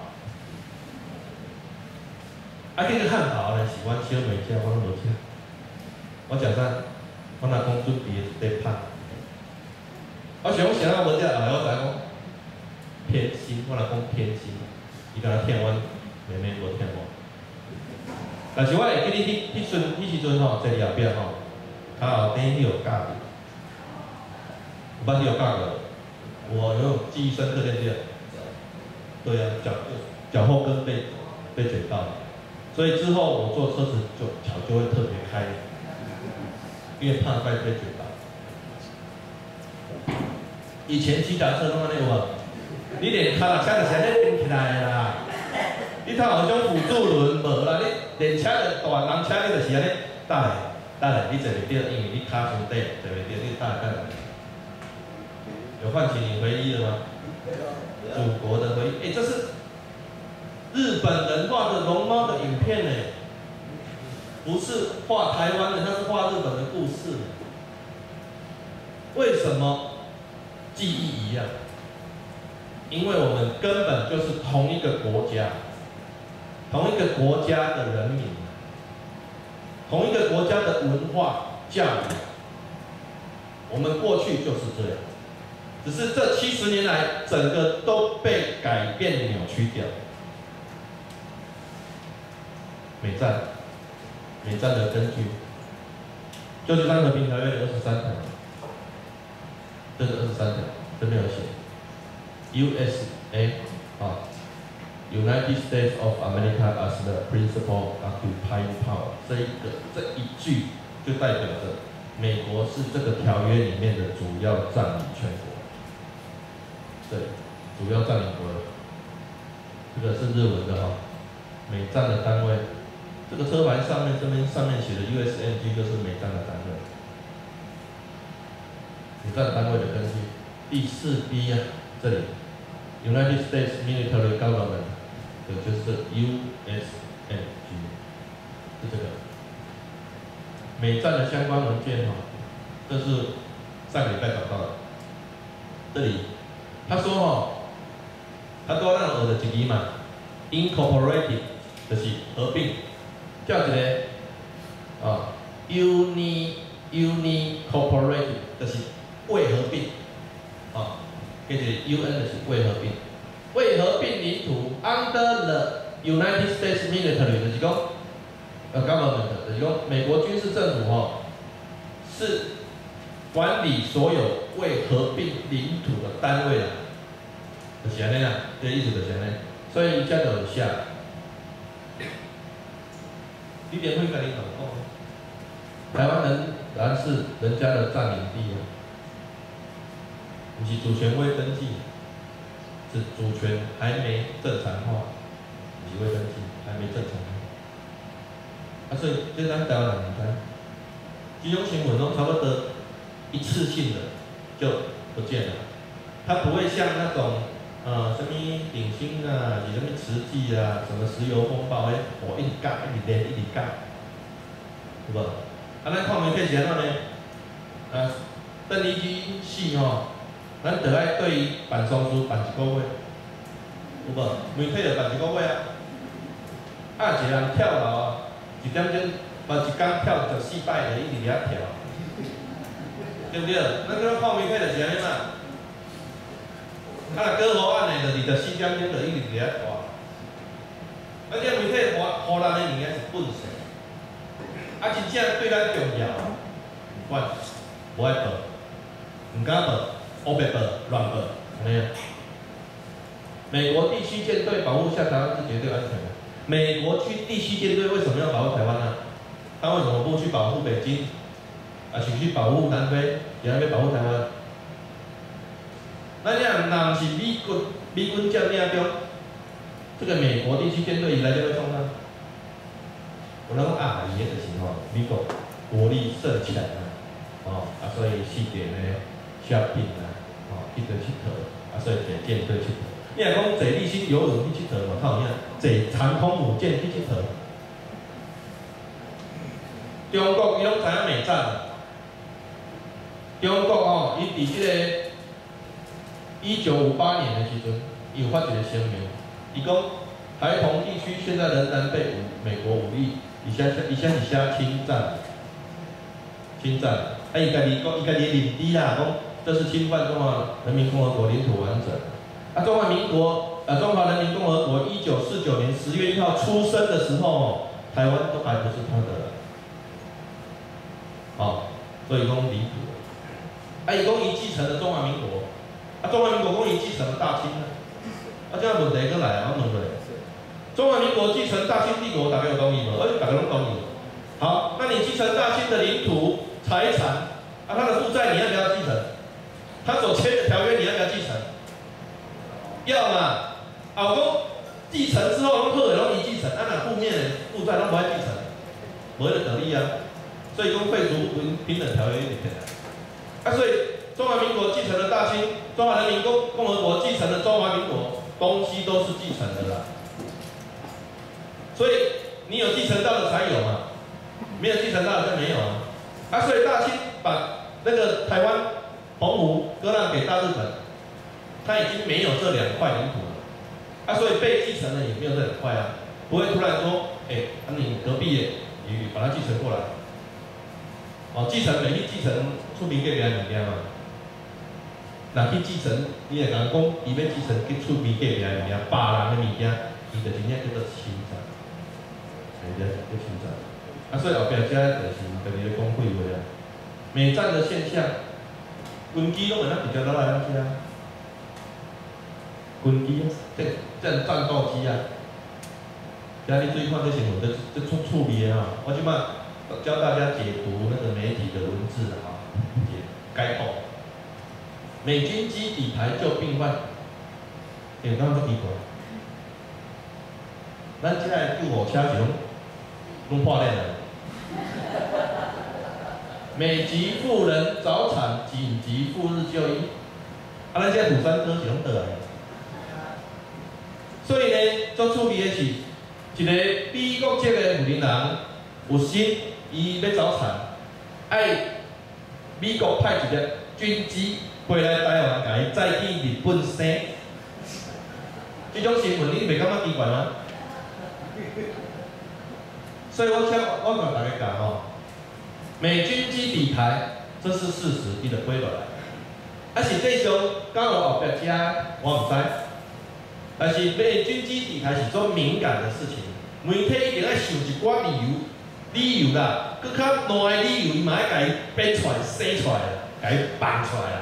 啊，这个汉堡呢是阮小妹食，我拢无食。我食啥？我若讲准备一块拍。我想想啊，无食，后来我知讲偏心，我若讲偏心，伊敢若骗阮妹妹，无骗我。但是我会记得迄迄阵迄时阵吼，坐伫后壁吼。他后顶迄有架子，有捌你有架过？我有记忆深刻点点。对啊，脚脚后跟被被卷到，所以之后我坐车子就脚就会特别开，因为怕被被卷到。以前骑脚车拢安尼有无？你连脚踏车就是安尼顶起来的啦，你头有种辅助轮无啦，你连车就大人车你就是安尼搭来搭来，你坐袂到，因为你脚伤底坐袂到，你搭来搭来。有唤起你回忆了吗？祖国的回忆，哎、欸，这是日本人画的龙猫的影片呢，不是画台湾的，那是画日本的故事。为什么记忆一样？因为我们根本就是同一个国家，同一个国家的人民，同一个国家的文化教育，我们过去就是这样。只是这七十年来，整个都被改变扭曲掉。美战，美战的根据，就是《和平条约》的二十三条，这是二十三条，这边有写 ，U S A 啊 ，United States of America as the principal occupying power， 这一个这一句就代表着美国是这个条约里面的主要占领权国。对，主要占领国，这个是日文的哈、哦，美战的单位，这个车牌上面这边上面写的 U S M G 就是美战的单位，美战单位的根据，第四 B 啊，这里 United States Military Government， 也就是 U S M G， 是这个美战的相关文件哈、哦，这是上个礼拜找到的，这里。他说哦，他都让我的一个嘛 ，incorporated 就是合并，叫一个啊 uni unincorporated 就是未合并，啊，跟着 U N 就是未合并，未合并领土 under the United States military 就是讲呃 government 就是讲美国军事政府哦，是管理所有未合并领土的单位啦。就是安尼啦，这意思就是安尼，所以伊才就有写，你连会跟你讲讲，台湾人然是人家的占领地啊，不是主权未登记，是主权还没正常化，不是未登记，还没正常化。啊，所以这咱台湾人唔知，这种新闻拢差不多一次性的就不见了，它不会像那种。呃，什么鼎新啊，是什么慈济啊，什么石油风暴，迄火一直干，一直连，一直干，有无？啊，咱看媒体是安怎呢？啊，邓丽君死吼，咱得爱对伊办丧事办一个月，有无？媒体就办一个月啊。啊，一个人跳楼啊，一点钟，无一天跳十四摆，就一直遐跳，对不对？咱个看媒体就是安尼嘛。啊，过河岸的，就是二十四点钟就一直伫遐大。啊，这媒体华华人的物件是本事，啊，真正对咱重要，唔管，无爱报，唔敢报，黑白报，乱报，安尼啊。美国地区舰队保护下台湾是绝对安全的。美国区地区舰队为什么要保护台湾呢？他为什么不去保护北京？啊，是去保护南非，也要保护台湾？咱俩若是美军美军占领中，这个美国地区舰队伊来就要创啥？有人讲啊，伊迄就是吼，美国国力盛强啊，哦啊，所以四点呢 shopping 啊，哦去倒佚佗，啊所以坐舰队佚佗。你若讲坐立新游轮去佚佗嘛，靠你啊，坐长空母舰去佚佗。中国伊拢知影美战啊，中国哦，伊伫即个。一九五八年的时阵，有发一个声明，伊讲台澎地区现在仍然被武美国武力，以下以下是写侵占，侵占，啊伊家己讲伊家己领地啦，讲这是侵犯中华人民共和国领土完整。啊，中华民国啊，中华人民共和国一九四九年十月一号出生的时候，台湾都还不是他的了，哦，所以讲领土，啊伊讲伊继承了中华民国。啊，中华民国讲伊继承了大清啊，啊，这样问题过来啊，我问过， 中华民国继承大清帝国，大家有同意吗？而且大家都同意。好，那你继承大清的领土、财产啊，他的负债你要不要继承？他所签的条约你要不要继承？要嘛。后讲继承之后，拢好的拢伊继承，啊那负面的负债拢不爱继承，无迄个道理啊。所以讲废除不平等条约一点起来。啊，所以中华民国继承了大清，中华人民共共和国继承了中华民国，东西都是继承的啦。所以你有继承到的才有嘛，没有继承到的就没有啊。啊，所以大清把那个台湾、澎湖割让给大日本，他已经没有这两块领土了。啊，所以被继承的也没有这两块啊，不会突然说，哎、欸，啊你隔壁的你把它继承过来。哦，继承等于继承出名给别人物件嘛。若去继承，你会讲讲，伊要继承去出名给别人物件，别人的物件，伊就真正叫做侵占，哎，叫叫侵占。啊，所以后壁遮就是家己咧讲废话啊。美战的现象，军机拢会咱直接拿来咱遮，军机啊，这这战斗机啊，今日最看这新闻，这这出趣味啊！我即摆。教大家解读那个媒体的文字啊，解概括。美军基底台救病患，诶，刚刚都奇怪。咱即个救护车是拢拢破裂了。美籍妇人早产紧急赴日就医，啊，咱即个土山哥是拢倒来。所以呢，做趣味的是，一个美国籍的妇人人有心。伊要早产，爱美国派一个军机飞来台湾，甲伊载去日本生。这种新闻你袂感觉奇怪吗？所以我请我甲大家讲哦，美军基底台，这是事实，伊就飞落来。啊是这上敢有后壁遮，我唔知。但是美军基底台是种敏感的事情，媒体一定爱想一寡理由。理由啦，搁较烂的理由，伊嘛爱甲伊编出来、生出来，甲伊放出来啦。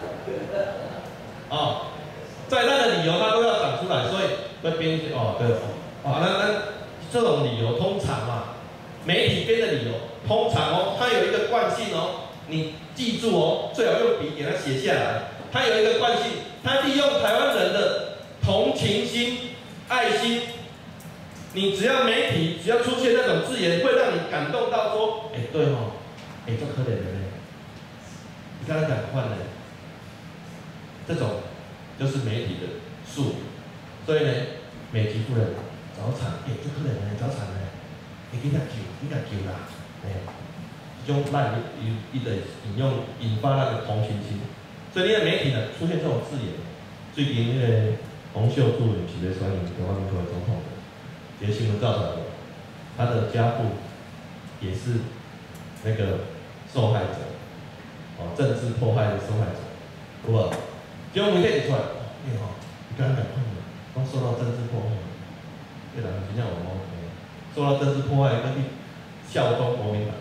哦，再烂的理由他都要讲出来，所以会编哦对哦，啊那那这种理由通常嘛，媒体编的理由通常哦，它有一个惯性哦，你记住哦，最好用笔给它写下来。它有一个惯性，它利用台湾人的同情心、爱心。你只要媒体只要出现那种字眼，会让你感动到说，哎、欸，对哦，哎、欸，这可怜的呢，你刚刚赶快呢，这种就是媒体的术语。所以呢，美籍妇人早产，哎、欸，这可怜的早产呢，你给他救，给他救啦，哎、欸，这种让伊伊的引用引发那个同情心。所以你的媒体呢出现这种字眼，最近那个洪秀柱是咧选用中华民国的总统的。这个新闻造成的，他的家父也是那个受害者，哦，政治迫害的受害者，有无？结果媒体一出来，哎吼，你敢敢看的，都受到政治迫害，这人真正有毛病，受到政治迫害，要去效忠国民党。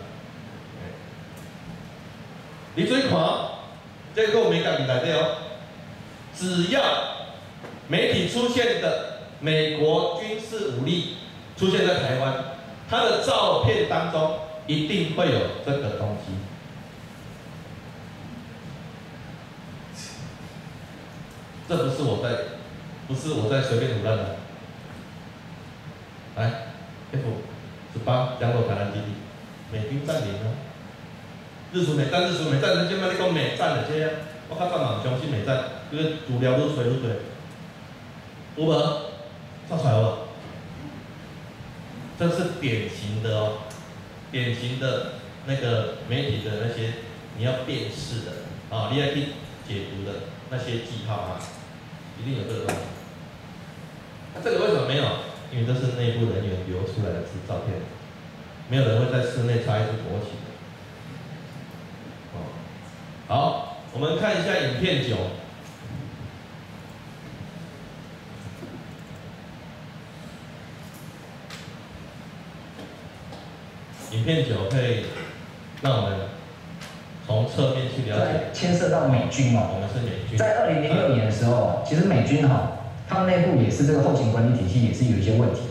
你注意看，这个我没讲你来的哦，只要媒体出现的。美国军事武力出现在台湾，它的照片当中一定会有这个东西。这不是我在，不是我在随便胡乱的。来 ，F 十八降落台南基地，美军占领啊。日属美战，日属美战，你今摆你讲美战的这样，我较早嘛唔相信美战，就是资料愈找愈多，有无？照出来了，这是典型的哦，典型的那个媒体的那些你要辨识的啊，你要去解读的那些记号啊，一定有这个东西。那、啊、这个为什么没有？因为这是内部人员流出来的是照片，没有人会在室内插一支国旗的。哦，好，我们看一下影片九。影片九可以让我们从侧面去了解， 牵涉到美军哦。 我们是美军。 在二零零六年的时候，其实美军哈、哦，他们内部也是这个后勤管理体系也是有一些问题。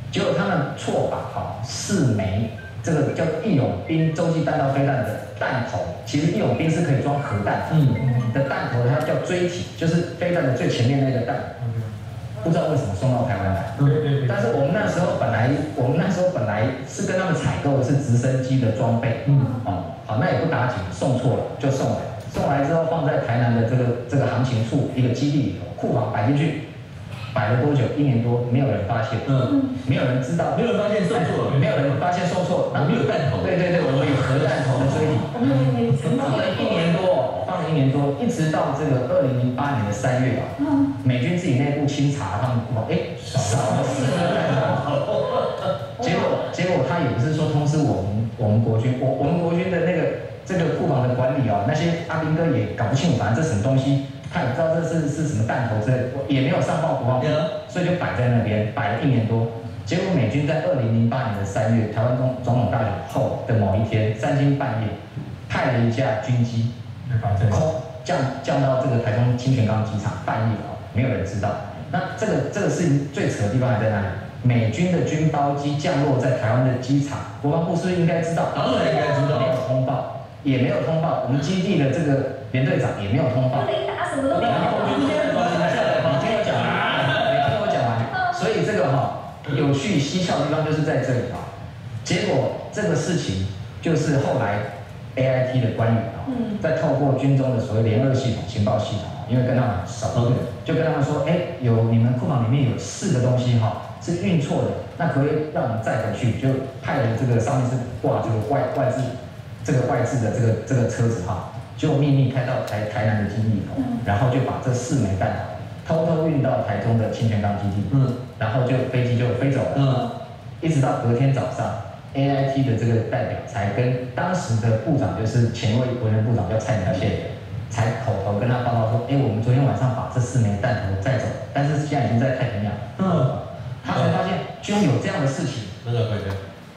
结果他们错把哈四枚这个叫义勇兵洲际弹道飞弹的弹头，其实义勇兵是可以装核弹嗯的弹头，它叫锥体，就是飞弹的最前面那个弹。不知道为什么送到台湾来，对对对。但是我们那时候本来，我们那时候本来是跟他们采购的是直升机的装备，嗯，哦，好，那也不打紧，送错了就送来，送来之后放在台南的这个这个航勤处一个基地里头，库房摆进去，摆了多久？一年多，没有人发现，嗯，没有人知道，没有人发现送错了，没有人发现送错，那没有弹头，对对对，我们有核弹头的锥体，放了一年多，放了一年多，一直到这个二零零八年的三月啊。美军自己内部清查，他们库房哎少了四颗弹头，结果结果他也不是说通知我们我们国军，我我们国军的那个这个库房的管理哦，那些阿兵哥也搞不清楚，反正这什么东西，他也不知道这是是什么弹头之类，也没有上报国防部，所以就摆在那边摆了一年多。结果美军在二零零八年的三月，台湾总总统大选后的某一天，三更半夜，派了一架军机空降降到这个台中清泉岗机场，半夜哦。没有人知道。那这个这个事情最扯的地方还在哪里？美军的军包机降落在台湾的机场，国防部是不是应该知道？当然应该知道。没有通报，也没有通报。我们基地的这个连队长也没有通报。 雷达什么都没有。 你听我讲完，你听我讲完。所以这个哈、哦、有趣蹊跷的地方就是在这里啊、哦。结果这个事情就是后来 A I T 的官员啊、哦，在透过军中的所谓联络系统、情报系统。因为跟他们熟，就跟他们说，哎，有你们库房里面有四个东西哈，是运错的，那可以让我们载回去，就派了这个上面是挂这个外外置这个外置的这个这个车子哈，就秘密开到台台南的基地里头，然后就把这四枚弹头偷偷运到台中的清泉岗基地，嗯，然后就飞机就飞走了，嗯，一直到隔天早上 ，A I T 的这个代表才跟当时的部长，就是前一位国人部长叫蔡苗宪。才口头跟他报告说，哎，我们昨天晚上把这四枚弹头载走，但是现在已经在太平洋。嗯，他才发现居然有这样的事情。 那个会的，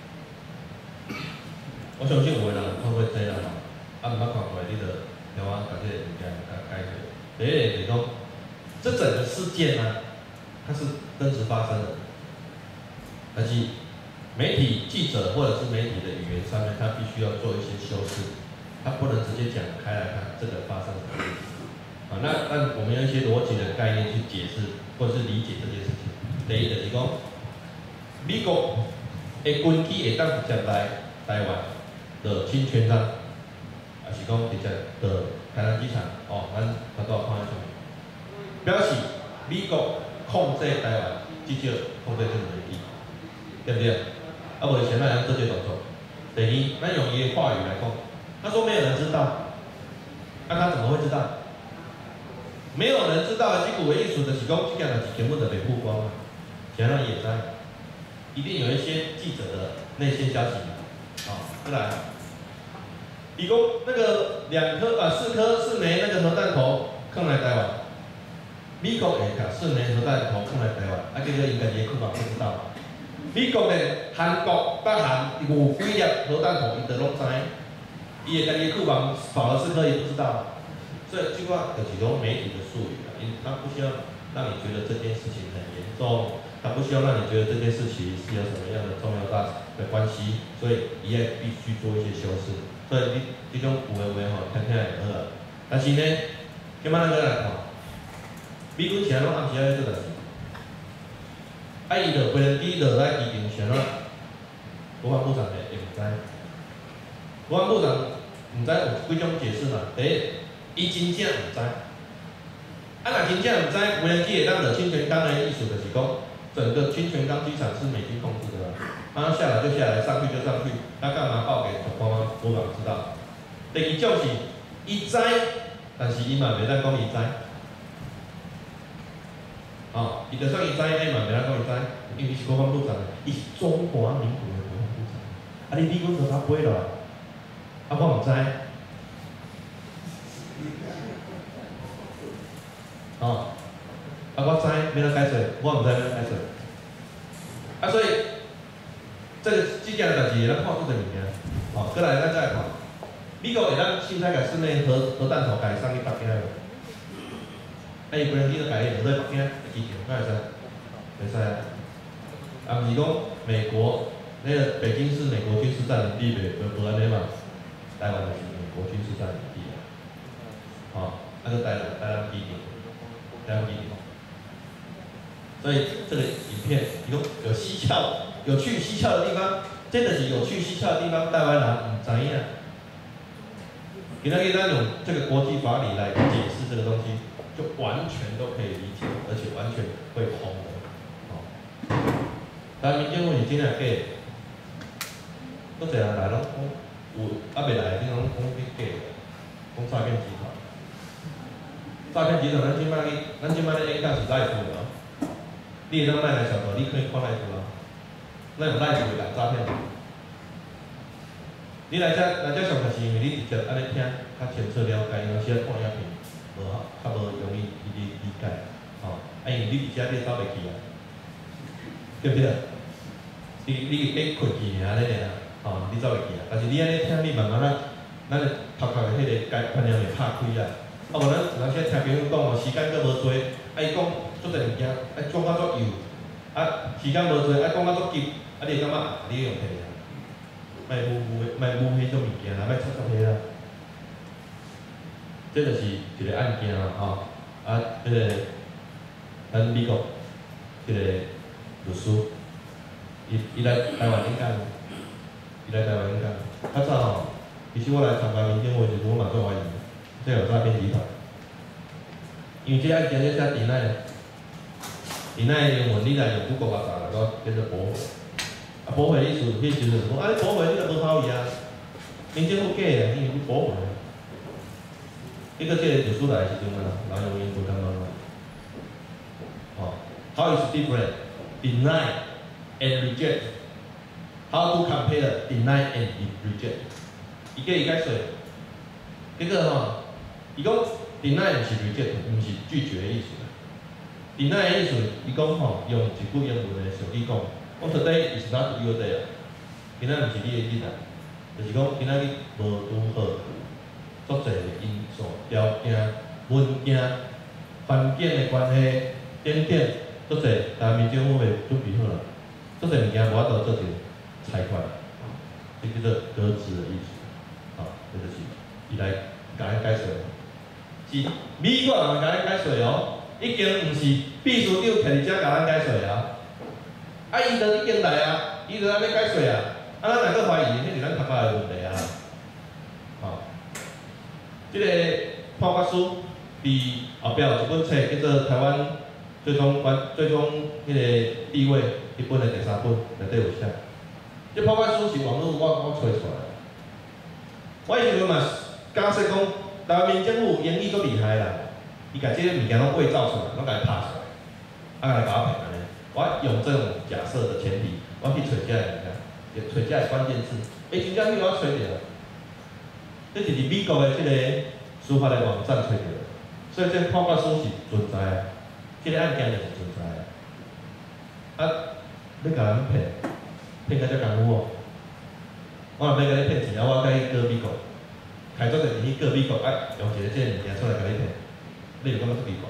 我相信有的人看过这样嘛，啊，唔捌看过你就让我把这个物件甲解释。第一个就是讲，这整个事件呢，它是真实发生的，但是媒体记者或者是媒体的语言上面，他必须要做一些修饰。他不能直接讲开来看这个发生什么意思啊？那但我们用一些逻辑的概念去解释或者是理解这件事情。第一就是讲，美国的军机会当直接来台湾的清泉岗，还是讲直接的台南机场哦，咱头拄看在上面，表示美国控制台湾，至少控制这个媒体，对不对？啊，无先咱样做这动作。第二，咱用伊的话语来讲。他说没有人知道，那、啊、他怎么会知道？没有人知道的结果的意思就是讲，这件代志根本就被曝光了，显然也在，一定有一些记者的内线消息。好、哦，再来，伊讲那个两颗啊四颗四枚那个核弹头放来台湾，美国会把四枚核弹头放来台湾，啊，结果应该也库房不知道。美国的韩国、北韩有几粒核弹头，伊都拢知。伊也家己库房保了四颗也不知道，所以这个就是讲媒体的术语啊，因他不需要让你觉得这件事情很严重，他不需要让你觉得这件事情是有什么样的重要大的关系，所以伊也必须做一些修饰。所以你这种有的话吼，听起来就好啊。但是呢，今摆咱再来看，美军是安怎暗时仔做代志，啊伊就飞机落来机场是安怎，国防部长呢也唔知。国防部长唔知有几种解释嘛？第一，伊真正唔知，啊，若真正唔知，无人机会当落清泉岗的意思就是讲，整个清泉岗机场是美军控制的啦，啊，下来就下来，上去就上去，他干嘛报给国防部长知道？第二种是，伊知，但是伊嘛袂当讲伊知，哦，伊就算伊知，伊嘛袂当讲伊知，因为是国防部长，伊是中华民国的国防部长，啊，你美军就他飞落来。啊，我唔知，哦，啊，我知，要怎解释？我唔知要怎解释。啊，所以这个这件代志，咱看出个物件，哦，过来咱再来看，美国会当凊彩甲室内核核弹头改送去北京无？啊，伊无人机都改落在北京机场，敢会使？袂使啊。 啊，不是讲美国那个北京是美国军事占领地，袂无无安尼嘛？台湾就是美国军事占领地啊。哦，那个台湾台湾基地，台湾基地。所以这个影片有有蹊跷、有趣蹊跷的地方，真的是有趣蹊跷的地方，台湾人唔知影。今仔日咱用这个国际法理来解释这个东西，就完全都可以理解，而且完全会通的。哦，但民间问是真诶假？搁一人来拢讲有，啊未来的拢讲是假的，讲诈骗集团。诈骗集团，咱即摆去，咱即摆咧演讲是赖夫的。你会当卖来小头，你可以看赖夫啊。咱用赖夫来诈骗。你来遮来遮上课是因为你直接安尼听，较清楚了解，有时看影片无较无容易理理解，吼、哦。啊，因为你伫遮你走袂去啊，对不对？你你你困去尔安尼尔，吼、哦，你走袂去啊。但是你安尼听，你慢慢啊，咱的头壳的迄个概观念会拍开啊。啊，无咱有时听朋友讲哦，时间阁无多，啊伊讲做侪物件，啊讲到足幼，啊时间无多，啊讲到足急，啊你会感觉啊，你用骗啊。卖污污的，卖污迄种物件啦，卖插插迄啦，这就是一个案件啦，吼、哦。啊，迄、那个咱美国迄个律师，伊伊来台湾演讲，伊来台湾演讲。较早吼，其实我来参加民间会时，我嘛做怀疑，这有诈骗集团。因为这案件咧写伫那，伫那英文你来用 Google 啊查，个叫做驳回。啊，驳回意思，迄时阵讲，啊，你驳回你就无效益啊，民政府假的，因为你驳回。迄个这个律师来时阵啊，人用英文感觉咯。哦 ，How is different? Deny and reject. How to compare deny and reject? 伊叫伊解说，结果吼，伊讲 deny 毋是 reject， 毋是拒绝的意思。deny 的意思，伊讲吼，用一句英文的俗语讲。讲 today is not your day 啊，今仔毋是你的日啊，就是讲今仔日无拄好，足侪因素、条件、文件、环境的关系等等，足侪，但民政府未准备好啦，足侪物件无法度做成财款，这叫做革职的意思，啊，这就是伊来甲咱解说，是美国人甲咱解说哦，已经毋是秘書長徛伫遮甲咱解說啊。啊，伊就已经来啊，伊就安尼解说啊，啊，咱哪个怀疑，迄是咱头壳的问题啊。吼、哦，即、这个判决书伫后壁有一本册叫做《台湾最终关最终迄个地位》迄本的第三本内底有写。即判决书是网络我我找出来的。我以前嘛假设讲，台湾民政府演绎足厉害啦，伊甲即个物件拢伪造出来，拢甲伊拍出来，啊来甲我骗安尼。我用这种假设的前提，我去找遮个物件，找遮个关键字，诶、欸，真正去我找着，这是伫美国的这个司法的网站找着，所以这判决书是存在的，这个案件就是存在的。啊，你甲人骗，骗到遮功夫哦，我若要甲你骗钱，我甲你告美国，开足个钱去告美国，啊，用一个这个物件出来甲你骗，你就感觉足奇怪，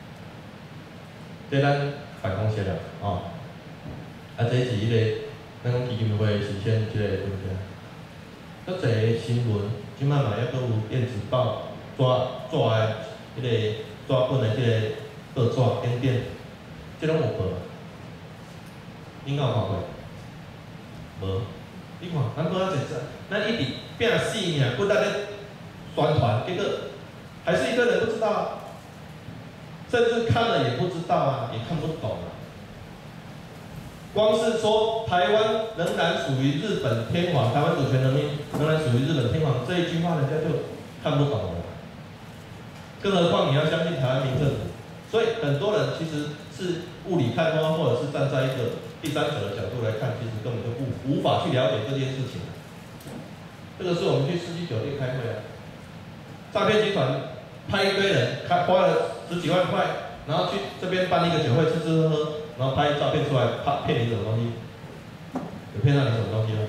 这咱。办公室啦，哦，啊，这是迄、那个咱讲基金会实现即个文件，足侪新闻，即摆嘛还阁有电子报、纸纸的迄个纸本的即个报纸等等，即拢有报。恁敢有看过？无，你看，咱报仔侪只，咱一直拼死命，不但咧宣传，结果还是一堆人不知道啊。甚至看了也不知道啊，也看不懂啊。光是说台湾仍然属于日本天皇，台湾主权人民仍然属于日本天皇这一句话，人家就看不懂了。更何况你要相信台湾民政府，所以很多人其实是雾里看花，或者是站在一个第三者的角度来看，其实根本就不无法去了解这件事情。这个是我们去四季酒店开会啊，诈骗集团派一堆人，开花了十几万块，然后去这边办一个酒会，吃吃喝喝，然后拍照片出来，怕骗你什么东西？有骗到你什么东西吗？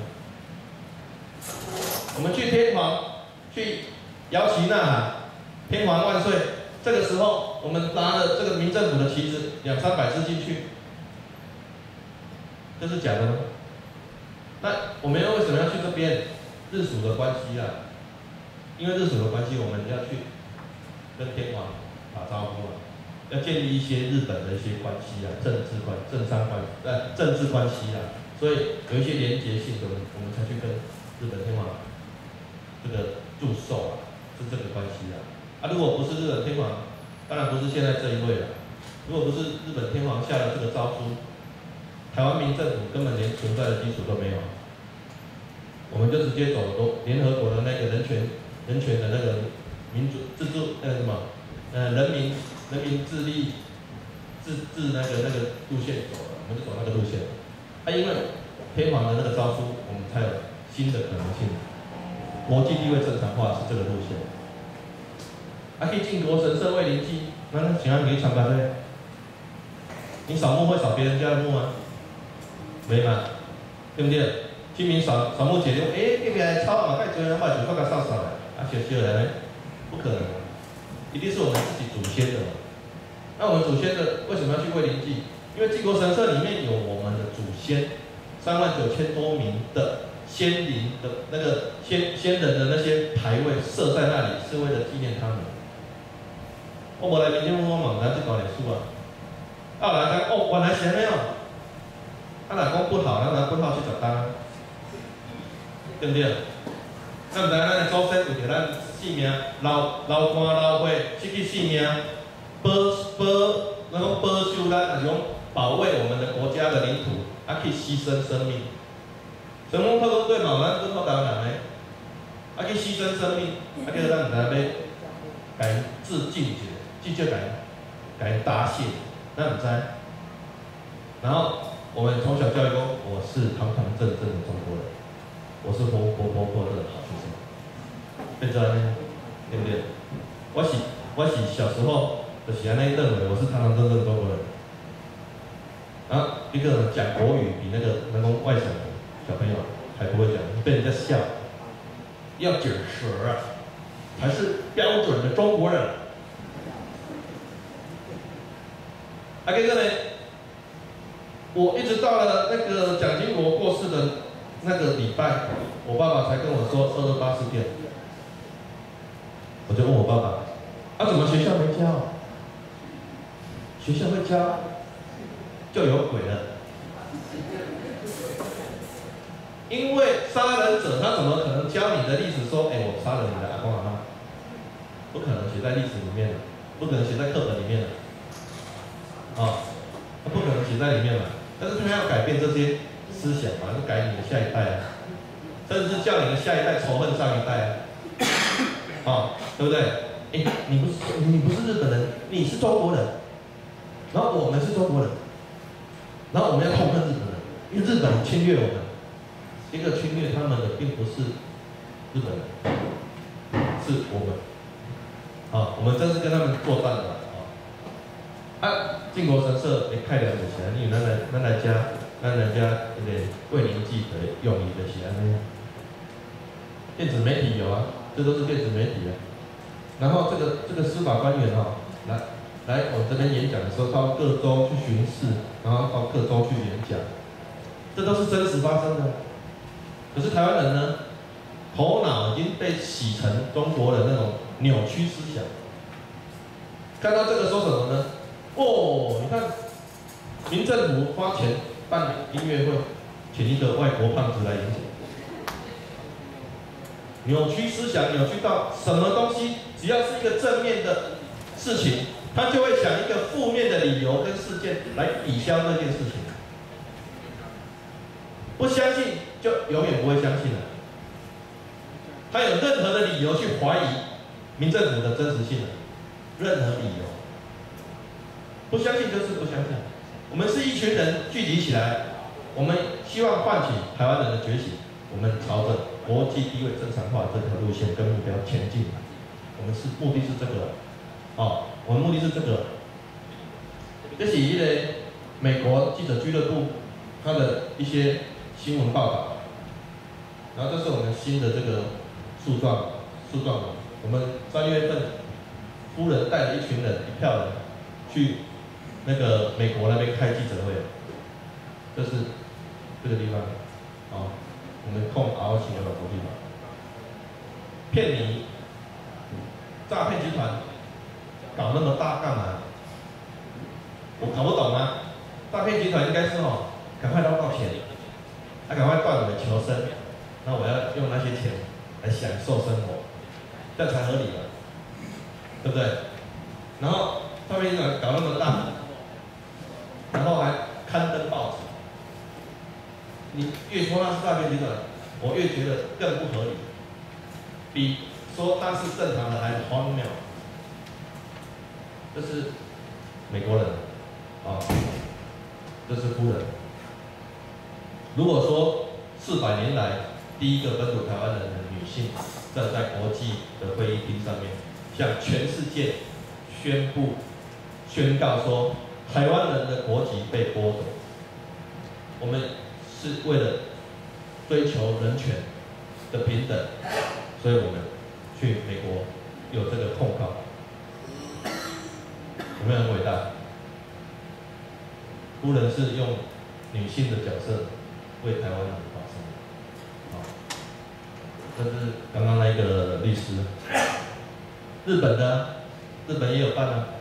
我们去天皇，去摇旗呐喊，天皇万岁！这个时候，我们拿了这个民政府的旗子，两三百支进去， 这是假的吗？那我们要为什么要去这边？日属的关系啊，因为日属的关系，我们要去跟天皇打招呼啊，要建立一些日本的一些关系啊，政治关、政商关、呃政治关系啊，所以有一些连结性的，我们才去跟日本天皇这个祝寿啊，是这个关系啊。啊，如果不是日本天皇，当然不是现在这一位了。如果不是日本天皇下了这个诏书，台湾民政府根本连存在的基础都没有。我们就直接走都联合国的那个人权人权的那个民主自助呃什么呃人民人民自立自治那个那个路线走了，我们就走那个路线。啊，因为天皇的那个诏书，我们才有新的可能性。国际地位正常化是这个路线。啊，去靖国神社为灵祭，那想要你去参加对？你扫墓会扫别人家的墓吗？没嘛，对不对？清明扫扫墓节就，哎，那边草嘛，盖做人把就放个扫扫来，啊，小小的呢，不可能，一定是我们自己祖先的嘛。那我们祖先的为什么要去为灵祭？因为靖国神社里面有我们的祖先，三万九千多名的先灵的那个先先人的那些牌位设在那里，是为了纪念他们。我无来民间我嘛，咱去搞点数啊。啊，人讲哦，原来是安尼哦。啊，若讲不好，咱拿不好去十单。对不对？咱毋知咱的祖先为着咱性命、流流汗流血，失去性命，保保，那种保守咱，那种保卫我们的国家的领土，啊，去牺牲生命。所以讲透过对嘛，咱跟好台湾人咧，啊去牺牲生命，啊叫咱毋知要，甲因致敬者，至少甲因甲因答谢，咱毋知。然后我们从小教育讲，我是堂堂正正的中国人。我是活活活活的好学生，变做安尼，对不对？我是我是小时候就是安尼认为我是堂堂正正的中国人。啊，一个人讲国语比那个能够外省的小朋友还不会讲，被人家笑，要卷舌啊，才是标准的中国人。啊，这个呢，我一直到了那个蒋经国过世的那个礼拜，我爸爸才跟我说二二八事变，我就问我爸爸，啊怎么学校没教？学校会教，就有鬼了。因为杀人者他怎么可能教你的历史说，哎我杀了你的阿公阿妈？不可能写在历史里面的，不可能写在课本里面的，啊，他不可能写在里面了。但是他要改变这些思想嘛，就改你的下一代啊，甚至叫你的下一代仇恨上一代啊，啊，对不对？哎，你不是你不是日本人，你是中国人，然后我们是中国人，然后我们要痛恨日本人，因为日本人侵略我们，一个侵略他们的并不是日本人，是我们，啊，我们真是跟他们作战的啊。啊，靖国神社会开了就是安尼，因为咱来咱来遮。咱人家这个为灵祭的用意就是安尼。电子媒体有啊，这都是电子媒体啊。然后这个这个司法官员哦，来来我这边演讲的时候，到各州去巡视，然后到各州去演讲，这都是真实发生的。可是台湾人呢，头脑已经被洗成中国的那种扭曲思想。看到这个说什么呢？哦，你看，民政府花钱办音乐会，请一个外国胖子来演讲，扭曲思想，扭曲到什么东西，只要是一个正面的事情，他就会想一个负面的理由跟事件来抵消这件事情。不相信就永远不会相信了。他有任何的理由去怀疑民政府的真实性了，任何理由。不相信就是不相信。我们是一群人聚集起来，我们希望唤起台湾人的觉醒，我们朝着国际地位正常化这条路线跟目标前进。我们是目的是这个，哦，我们目的是这个。这是一个美国记者俱乐部它的一些新闻报道，然后这是我们新的这个诉状诉状文。我们三月份，夫人带了一群人一票人去那个美国那边开记者会，这是这个地方，哦，我们控熬型的老婆地方，骗你，诈骗集团搞那么大干嘛？我搞不懂啊！诈骗集团应该是哦，赶快捞到钱，啊，赶快断尾求生，那我要用那些钱来享受生活，这样才合理嘛，对不对？然后诈骗集团搞那么大，然后还刊登报纸，你越说那是诈骗集团，我越觉得更不合理，比说他是正常的还荒谬。这是美国人。啊，这是夫人。如果说四百年来第一个本土台湾人的女性站在国际的会议厅上面，向全世界宣布、宣告说台湾人的国籍被剥夺，我们是为了追求人权的平等，所以我们去美国有这个控告，有没有很伟大？夫人是用女性的角色为台湾人发声，好，这是刚刚那个律师，日本的，日本也有办啊，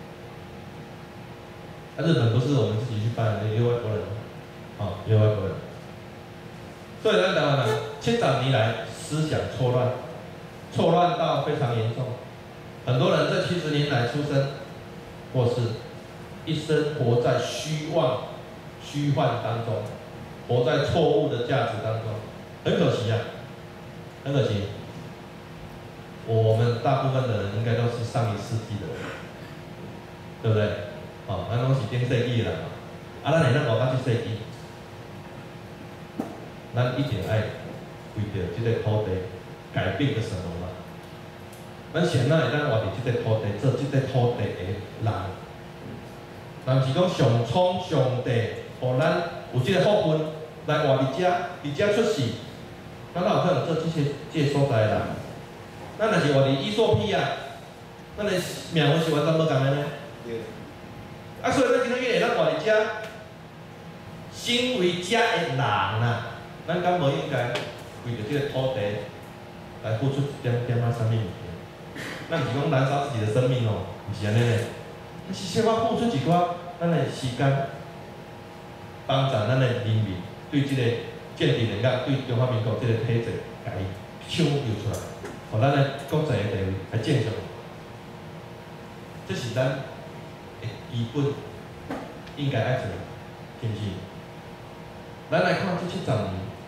啊，日本不是我们自己去办的，也有外国人，啊，也有外国人，所以咱台湾人千百年来思想错乱，错乱到非常严重，很多人这七十年来出生，或是一生活在虚妄、虚幻当中，活在错误的价值当中，很可惜啊，很可惜。我们大部分的人应该都是上一世纪的人，对不对？哦，咱拢是顶世纪的人嘛，啊，咱会当活到这世纪，咱一定爱为着这个土地改变个什么嘛？咱先哪会当活伫这个土地，做这个土地的人？但是讲上苍上帝，互咱有这个福分来活伫遮，伫遮出世，咱哪有可能做这些这个所在的人？咱若是活伫伊索比亚，咱的命运是完全无共个呢。啊，所以咱今仔日会当活伫遮，身为遮的人啊，咱敢无应该为着这个土地来付出一点点啊，啥物物件？咱毋是讲燃烧自己的生命哦，毋是安尼嘞。是小可付出一寡咱的时间，帮助咱的人民对这个建立人家对中华民国这个体制，甲伊抢救出来，互咱的国际的地位来建设。这是咱的基本应该爱做，是毋是？咱来看这七十年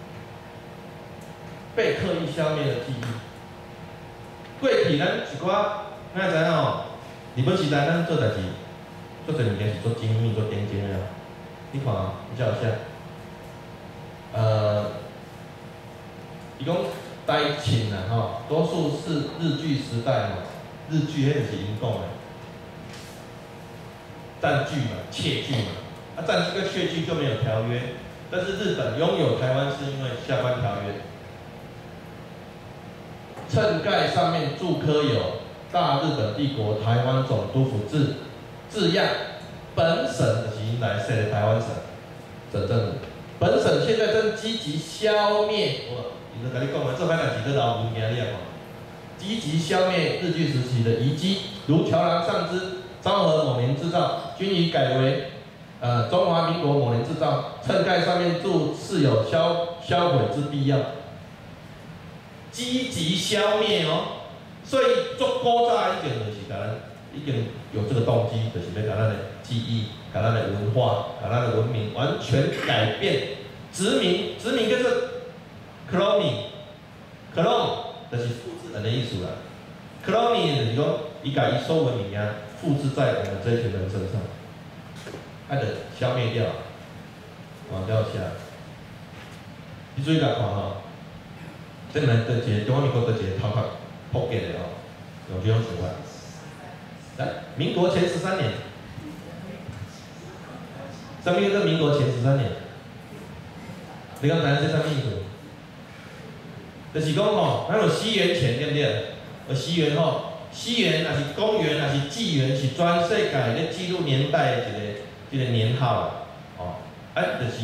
被刻意消灭的记忆。过去咱一寡，咱知影吼。日本时代，咱做代志，做侪物件是做精密、做顶尖的。你看啊，你照一下，呃，伊讲台庆啊，吼，多数是日据时代吼，日据迄就是因讲的，占据嘛、窃据嘛，啊，占据跟窃据就没有条约，但是日本拥有台湾是因为下关条约，秤盖上面注刻有。大日本帝国台湾总督府字字样，本省就是因来设的台湾省省政府。本省现在正积极消灭，我，伊就甲你讲嘛，做歹代志都老物件你也看，积极消灭日据时期的遗迹，如桥梁上之昭和某年制造，均已改为呃中华民国某年制造。秤盖上面注是有销销毁之必要，积极消灭哦。所以，足古早已经就是甲咱已经有这个动机，就是要甲咱的记忆、甲咱的文化、甲咱的文明完全改变，殖民，殖民就是 cloning，clone 就是复制人的意思啦。cloning 就是讲，伊甲伊所有的物件复制在我们这一群人身上，爱着消灭掉，忘掉下。你注意甲看吼，这个对一个中华民国对一个头壳。破解的哦，有这种情况。来，民国前十三年，什么叫做民国前十三年？你讲咱这啥意思？就是讲吼，咱有西元前对不对？有西元吼，西元也是公元，也是纪元，是全世界咧记录年代的一个一个年号啦。哦，啊，就是用一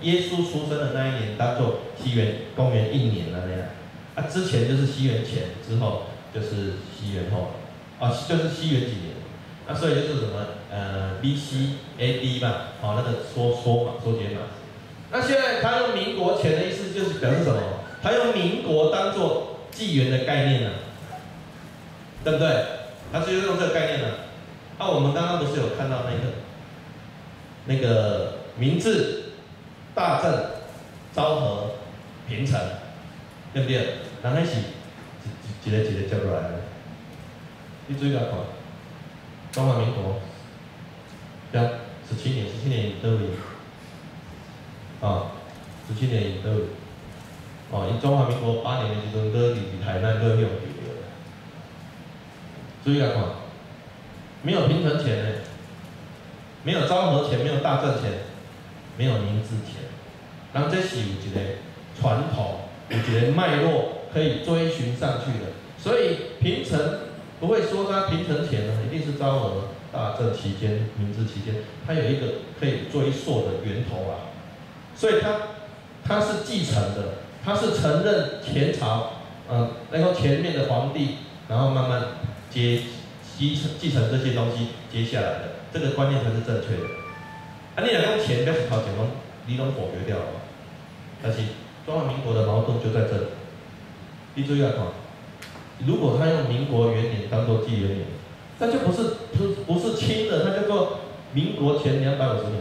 耶稣出生的那一年当做西元公元一年了那样，啊，之前就是西元前，之后就是西元后，啊，就是西元几年，那所以就是什么呃 B C A D 嘛，好、哦、那个缩缩码缩减码。那现在他用民国前的意思就是表示什么？他用民国当做纪元的概念了、啊，对不对？他就用这个概念了、啊。那、啊、我们刚刚不是有看到那个那个明治、大正、昭和、平成，对不对？人迄是一一个一个接落来的。你注意下看，中华民国，对啊，十七年，十七年倒位？啊，十七年倒位？哦，因中华民国八年的时阵，搁伫伫台南搁用着着。注意下看，没有平成前呢，没有昭和前，没有大正前，没有明治前，然后这是有一个传统，有一个脉络可以追寻上去的。所以平成不会说它平成前呢，一定是昭和、大正期间、明治期间，它有一个可以追溯的源头啊。所以它它是继承的，它是承认前朝，嗯，然后前面的皇帝，然后慢慢接继承继承这些东西接下来的，这个观念才是正确的。啊，你若讲前表示头前拢你拢否决掉了，但是中华民国的矛盾就在这里。你注意来看，如果他用民国元年当做纪元年，那就不是不不是清的，它叫做民国前两百五十年，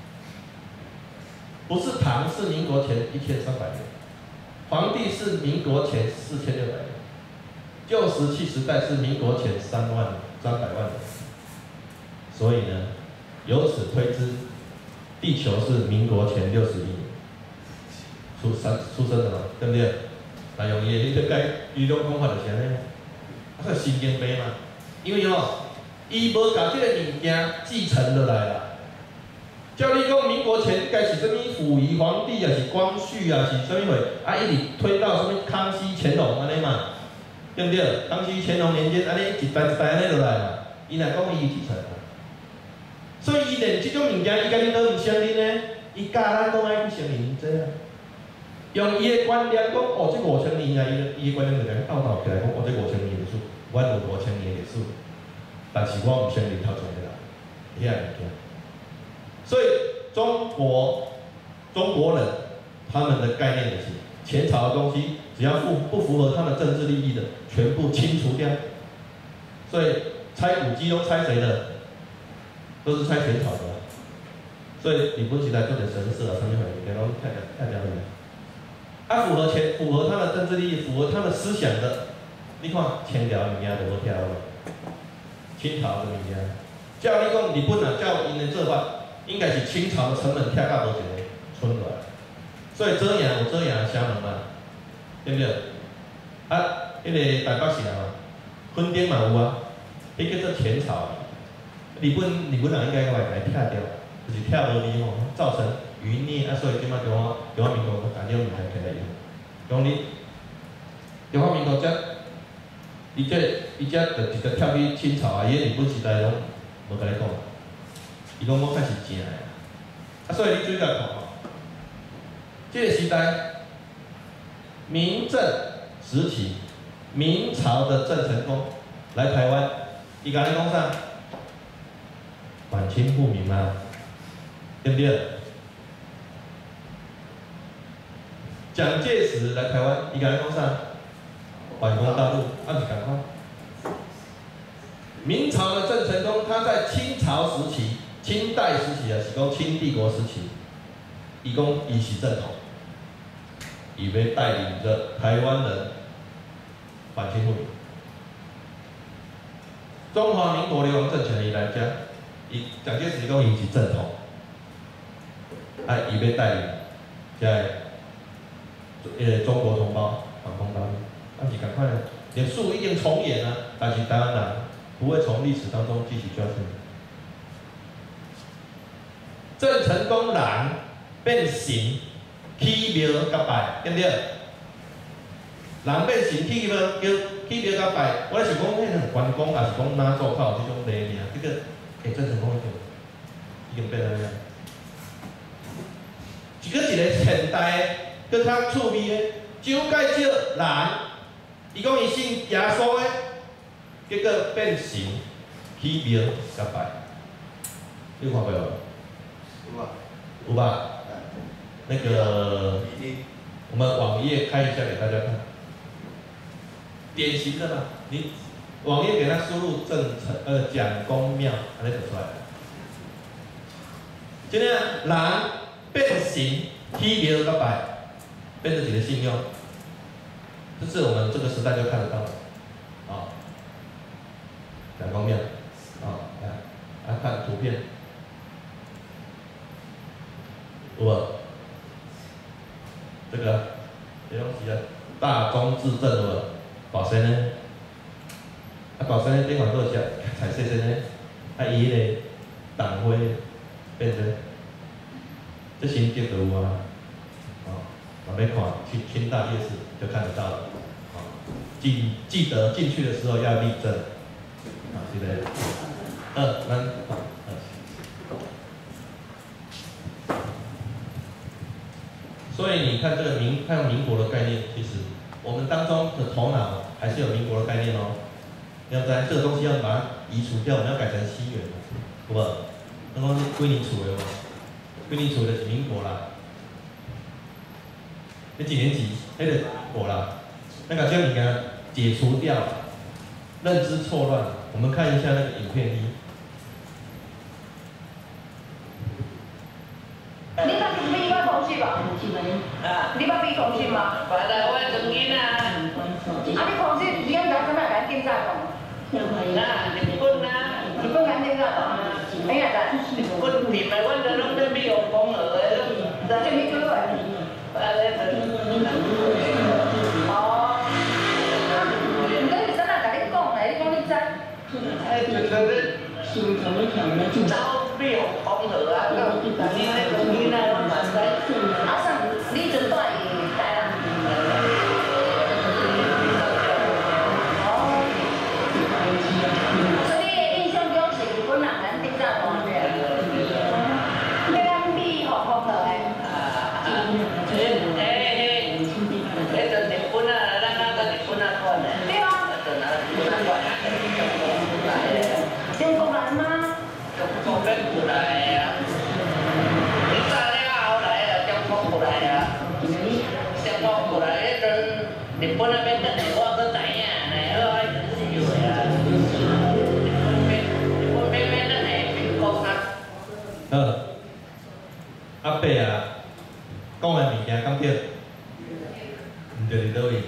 不是唐，是民国前一千三百年，皇帝是民国前四千六百年，旧石器时代是民国前三万三百万年，所以呢，由此推知，地球是民国前六十亿年出生出生的嘛，对不对？那用伊，你去解伊种讲法就是安尼，啊，个神经病嘛。因为哦，伊无把这个物件继承落来啦。照你讲，民国前该是什么溥仪皇帝啊，是光绪啊，是什么货？啊，一直推到什么康熙、乾隆安尼嘛，对不对？康熙、乾隆年间安尼一代一代安尼落来嘛，伊若讲伊继承啊。所以伊连这种物件，伊甲你都唔承认呢，伊教咱讲爱去承认这啊。用伊的观念讲，哦，这五千年啊，伊伊的观念就甲拗斗起来讲，哦，这五千年历史，阮有五千年历史，但是我唔承认头前的啦，遐物件。所以中国中国人他们的概念就是，前朝的东西只要不不符合他们政治利益的，全部清除掉。所以拆古迹都拆谁的？都是拆前朝的、啊。所以日本时代做点神社啊，什么货，给拢太太了解。啊，符合前符合他的政治利益，符合他的思想的，你看清朝物件就无听了，清朝的物件，照你讲日本啊，照因的做法，应该是清朝的成本贴到无一个村落来，所以遮阳有遮阳的城门嘛，对不对？啊，迄、那个台北市啊，垦丁嘛有啊，迄叫做前朝，日本日本人应该来来拆掉，就是拆无利吼，造成余孽啊，所以即摆中华中华民国甲这种物件起来用，讲你中华民国则，伊这伊这就直接跳去清朝啊，伊日本时代拢无甲你讲，伊讲我开始正的，啊，所以你注意来看吼，这个时代，明正时期，明朝的郑成功来台湾，伊甲你讲啥？反清复明嘛，对不对？蒋介石来台湾，伊甲你讲啥？反攻大陆，啊，是赶快。明朝的郑成功，他在清朝时期、清代时期啊，是讲清帝国时期，伊讲伊是正统，伊要带领着台湾人反清复明。中华民国流亡政权伊来讲，伊蒋介石讲伊是正统，啊，伊要带领在。呃，中国同胞反攻大陆，那是赶快，历史已经重演了，但是台湾人不会从历史当中汲取教训。郑成功人变成起庙甲拜，对不对？人变成起庙叫起庙甲拜，我是讲迄种关公，也是讲哪做靠这种礼尔，这个诶，郑成功已经已经变成那样。 一个一个现代的，佮较趣味的，蒋介石人，伊讲伊信耶稣的，结果变成起庙甲拜，你有看过无？有啊。有吧？那个，我们网页开一下给大家看，典型的嘛，你网页给他输入郑成呃蒋公庙，它就出来了。今天人变成起庙甲拜，变成一个信用，这是我们这个时代就看得到的，啊，蒋公庙，啊，来，来看图片。有无？这个，这东西啊，大中至正有无？保身呢？啊，保身顶款多少彩色色呢？啊，伊迄个党徽变成，这新店就有啊，哦，我要看去清大夜市就看得到了，哦，记记得进去的时候要立正，啊，这个，二三，好。所以你看这个民，看民国的概念，其实我们当中的头脑还是有民国的概念哦。要不然这个东西要把它移除掉，我们要改成西元，有无？那讲是几年厝的无？几年厝就是民国啦。你几年级？那个国啦，那个将物件解除掉，认知错乱。我们看一下那个影片一。 你捌去美国公司吧？啊，你捌去公司吗？捌啦，我曾经啊。啊，你公司你敢知影怎样甲警察讲？啊，日本啊。日本甲警察讲，怎样知？日本店内阮都拢在美国讲落的，什么歌啊？啊，咧，哦。毋过是怎样甲你讲的？你讲你知？哎，就是咧，走美国讲落啊，到你咧公司内拢嘛知。啊，上你阵带伊台南？哦。所以你的印象中是日本人咱警察讲的，要咱美国讲落的。啊，诶诶诶，迄阵日本啊，咱哪个日本啊款的？对啊。阵啊，日本啊款。中国人吗？中国人过来啊！你炸了后来啊，中国过来啊，中国过来迄阵，日本那边等下我搁知影呢，我迄阵死话啊。日本边，日本边边等下民国啊。 好，阿伯啊，讲的物件敢对？毋对伫倒位？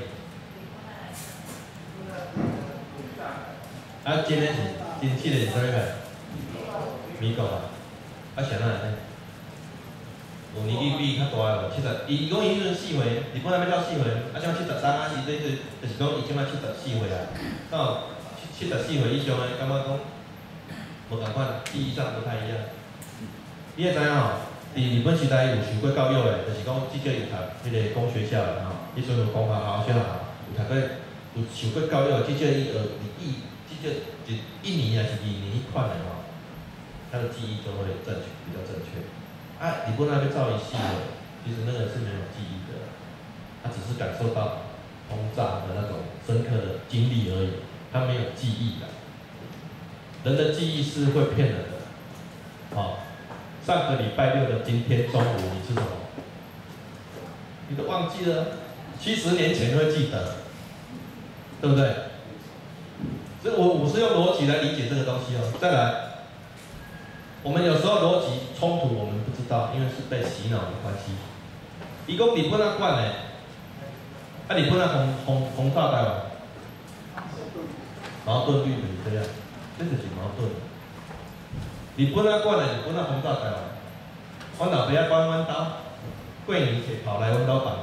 啊，真的是。真实的是啥物个？美国啊，啊谁啊呢？有年纪比较大个无？七十，伊讲伊迄阵四岁，日本那边叫四岁，啊像七十三啊是这这，就是讲伊即摆七十四岁啊。到七七十四岁以上的，感觉讲无共款，意义上不太一样。你会知影吼？伫日本时代有受过教育的，就是讲至少有读迄个公学校的吼，迄阵有公学校、小学校，有读过有受过教育的，至少伊学语。就一一年还是二年一款的吼，他的记忆就会正确，比较正确。啊，日本那边照一系的，其实那个是没有记忆的，他只是感受到轰炸的那种深刻的经历而已，他没有记忆的。人的记忆是会骗人的。好、哦，上个礼拜六的今天中午你吃什么？你都忘记了，七十年前会记得，对不对？所以我我是用逻辑来理解这个东西哦。再来，我们有时候逻辑冲突，我们不知道，因为是被洗脑的关系。伊讲日本啊管的，啊日本啊轰轰轰炸台湾，矛盾律就是这样，这就是矛盾。日本啊管的，日本啊轰炸台湾，阮老爸啊管阮兜，过年摕炮来阮兜放，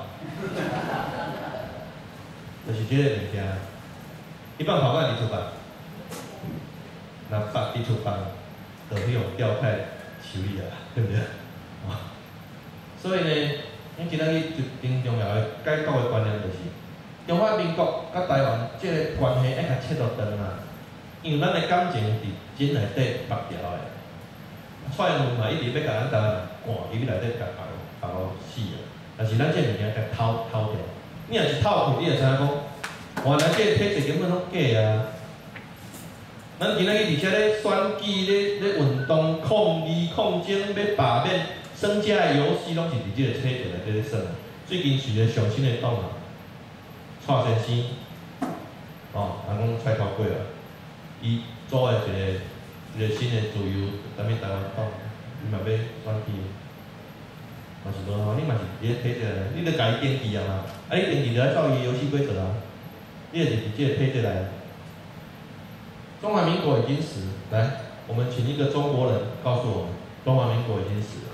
就是这个物件。一般跑到你厝办，那放你厝办，就迄种调派处理啊，对不对？啊，所以呢，咱今仔日就更重要的解构的观念就是，中华民国甲台湾这个关系爱较切到长啊，因为咱的感情伫真内底绑条的，蔡英文嘛一直要甲咱台湾赶入去内底甲绑绑搞死啊！但是咱这物件甲偷偷掉，你若是偷去，你就知影讲，原来这体制根本拢假啊！咱今仔日而且咧选举、咧咧运动、抗议、抗争、要罢免、耍遮个游戏，拢是伫即个体制内底咧耍。最近是个上新的党啊，蔡先生，哦，人讲蔡头粿啊，伊组的一个一个新的自由，咱们台湾党，伊嘛要选举，嘛是无吼，你嘛是伫咧体制内，你著家己登记啊嘛，啊你登记著爱照伊游戏规则啊，你就是伫即个体制内。中华民国已经死，来，我们请一个中国人告诉我们，中华民国已经死了。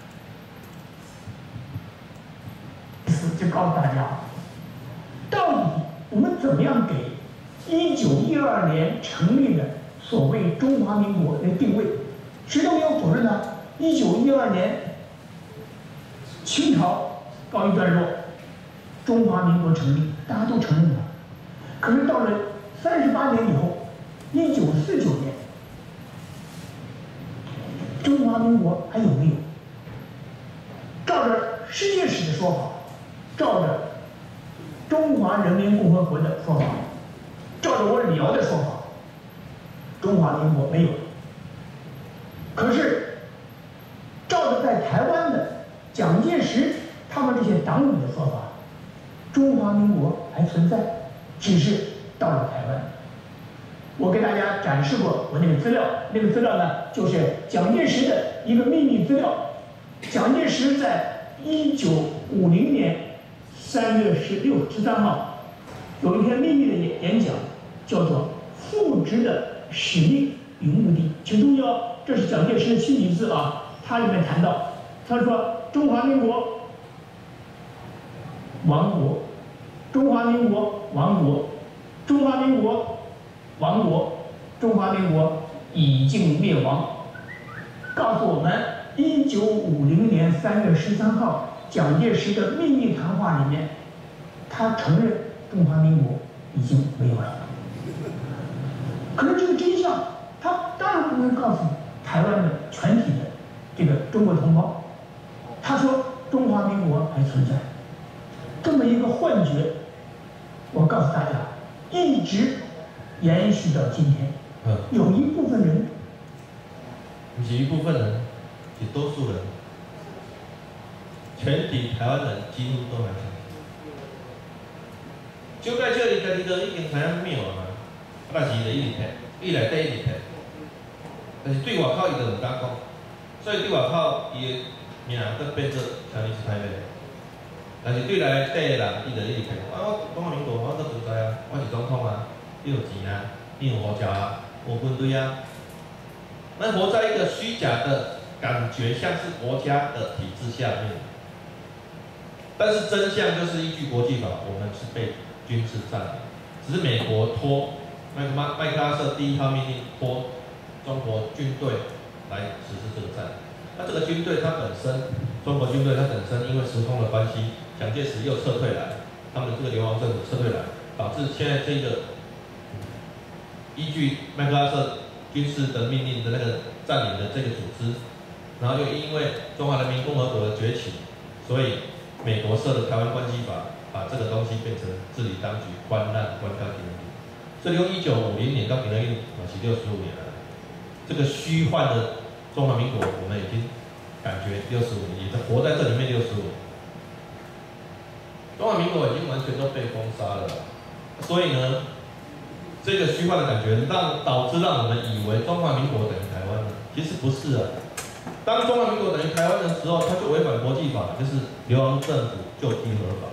就告诉大家，到底我们怎么样给一九一二年成立的所谓中华民国来定位？谁都没有否认呢。一九一二年，清朝告一段落，中华民国成立，大家都承认了。可是到了三十八年以后，一九四九年，中华民国还有没有？照着世界史的说法，照着中华人民共和国的说法，照着我李敖的说法，中华民国没有。可是，照着在台湾的蒋介石他们这些党羽的说法，中华民国还存在，只是到了台湾。我给大家展示过我那个资料，那个资料呢，就是蒋介石的一个秘密资料。蒋介石在一九五零年三月十六十三号有一篇秘密的演演讲，叫做“复职的使命与目的”。请注意哦，这是蒋介石的亲笔字啊。他里面谈到，他说中华民国亡国，中华民国亡国，中华民国。亡国，中华民国已经灭亡。告诉我们，一九五零年三月十三号，蒋介石的秘密谈话里面，他承认中华民国已经没有了。可是这个真相，他当然不能告诉台湾的全体的这个中国同胞。他说中华民国还存在，这么一个幻觉，我告诉大家，一直延续到今天， 嗯， 有一部分人， 不是一部分人，是多数人，全体台湾人几乎都还相信。就在这里，家己都已经知影妙啊嘛，啊，但是伊就一直骗，伊内底一直骗，但是对外口伊就唔敢讲，所以对外口伊的名都变做强尼斯台北。但是对内底的人，伊就一直骗，啊，我中华民国我都存在啊，我是总统啊。你有钱啊，你有护照啊，有军队啊。那活在一个虚假的感觉，像是国家的体制下面。但是真相就是依据国际法，我们是被军事占领。只是美国托麦克麦麦克阿瑟第一号命令托中国军队来实施这个占领。那这个军队它本身，中国军队它本身因为时空的关系，蒋介石又撤退来，他们这个流亡政府撤退来，导致现在这个。依据麦克阿瑟军事的命令的那个占领的这个组织，然后又因为中华人民共和国的崛起，所以美国设的台湾关系法，把这个东西变成治理当局关难关到今日。所以用一九五零年到今日也是六十五年了，这个虚幻的中华民国，我们已经感觉六十五年，也在活在这里面六十五年。中华民国已经完全都被封杀了，所以呢。这个虚幻的感觉，让导致让我们以为中华民国等于台湾了，其实不是啊。当中华民国等于台湾的时候，它就违反国际法，就是流亡政府就地合法，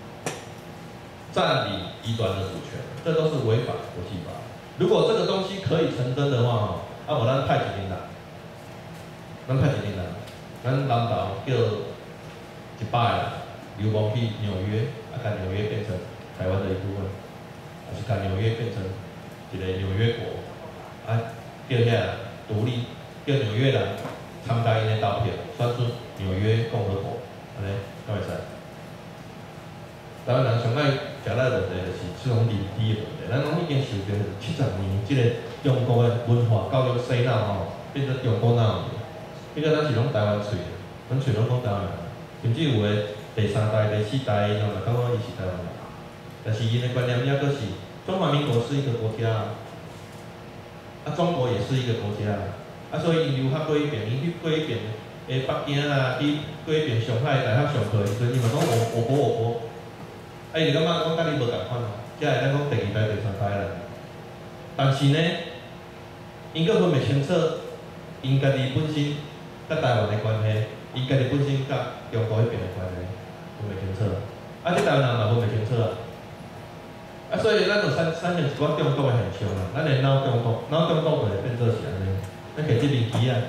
占领极端的主权，这都是违反国际法。如果这个东西可以成真的话，啊，我咱派一个人，咱派一个人，咱南投叫一百个人流亡去纽约，啊，把纽约变成台湾的一部分。还是把纽约变成一个纽约国，啊，叫遐独立，叫纽约人参加因的投票，选出纽约共和国，安尼敢会使？台湾人上爱食咱的问题就是这种认知的问题，咱拢已经受着七十年即个中国的文化教育洗脑吼，变做中国脑去，变做咱是拢台湾嘴，咱嘴拢讲台湾人，其甚至有诶第三代、第四代，然后嘛感觉伊是台湾人，但是因的观念也搁是中华民国是一个国家，啊，中国也是一个国家，啊，所以因留学过一遍，因去过一遍诶北京啊，去过一遍上海大学上课的时阵，伊嘛讲我我国我国，啊，伊就感觉讲甲你无共款咯，才会咱讲第二代、第三代啦。但是呢，因搁分袂清楚，因家己本身甲台湾的关系，因家己本身甲中国迄边的关系分袂清楚，啊，即台湾人嘛分袂清楚啊。啊，所以咱就产产生一寡中毒的现象啦，咱的脑中毒，脑中毒就会变做是安尼。咱摕即面旗啊，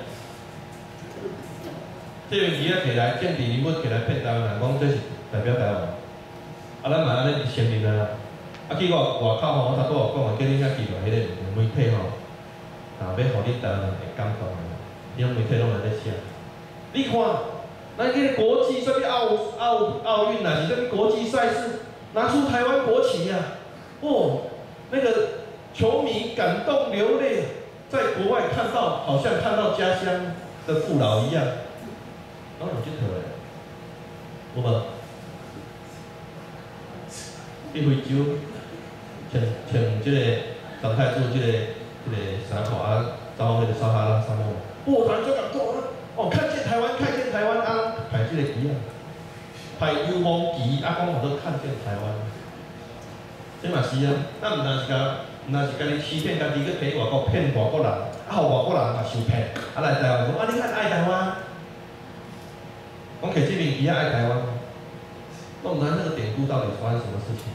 即面旗啊摕来政治人物摕来骗台湾人，讲这是代表台湾。啊，咱嘛安尼承认啊。啊，去外外口吼，我头拄有讲啊，叫你遐记落迄个媒体吼，啊，要互你台湾人会感动的，迄种媒体拢来咧写。你看，咱迄个国际什么奥奥奥运啊，是什么国际赛事，拿出台湾国旗呀、啊。哦，那个球迷感动流泪，在国外看到，好像看到家乡的父老一样。当然有这头嘞，有无？去非洲，穿穿这个张太祖这个这个衫裤啊，走迄个撒哈拉沙漠。哦，台湾最感动啊！哦，看见台湾，看见台湾啊，排这个旗啊，排幽梦旗啊，讲我都看见台湾。这嘛是啊，咱毋但是甲，毋但是家己欺骗家己，去骗外国骗外国人，啊，互外国人嘛受骗，啊来台湾讲啊，你看爱台湾，讲摕这面旗啊爱台湾，那毋知那个典故到底发生什么事情？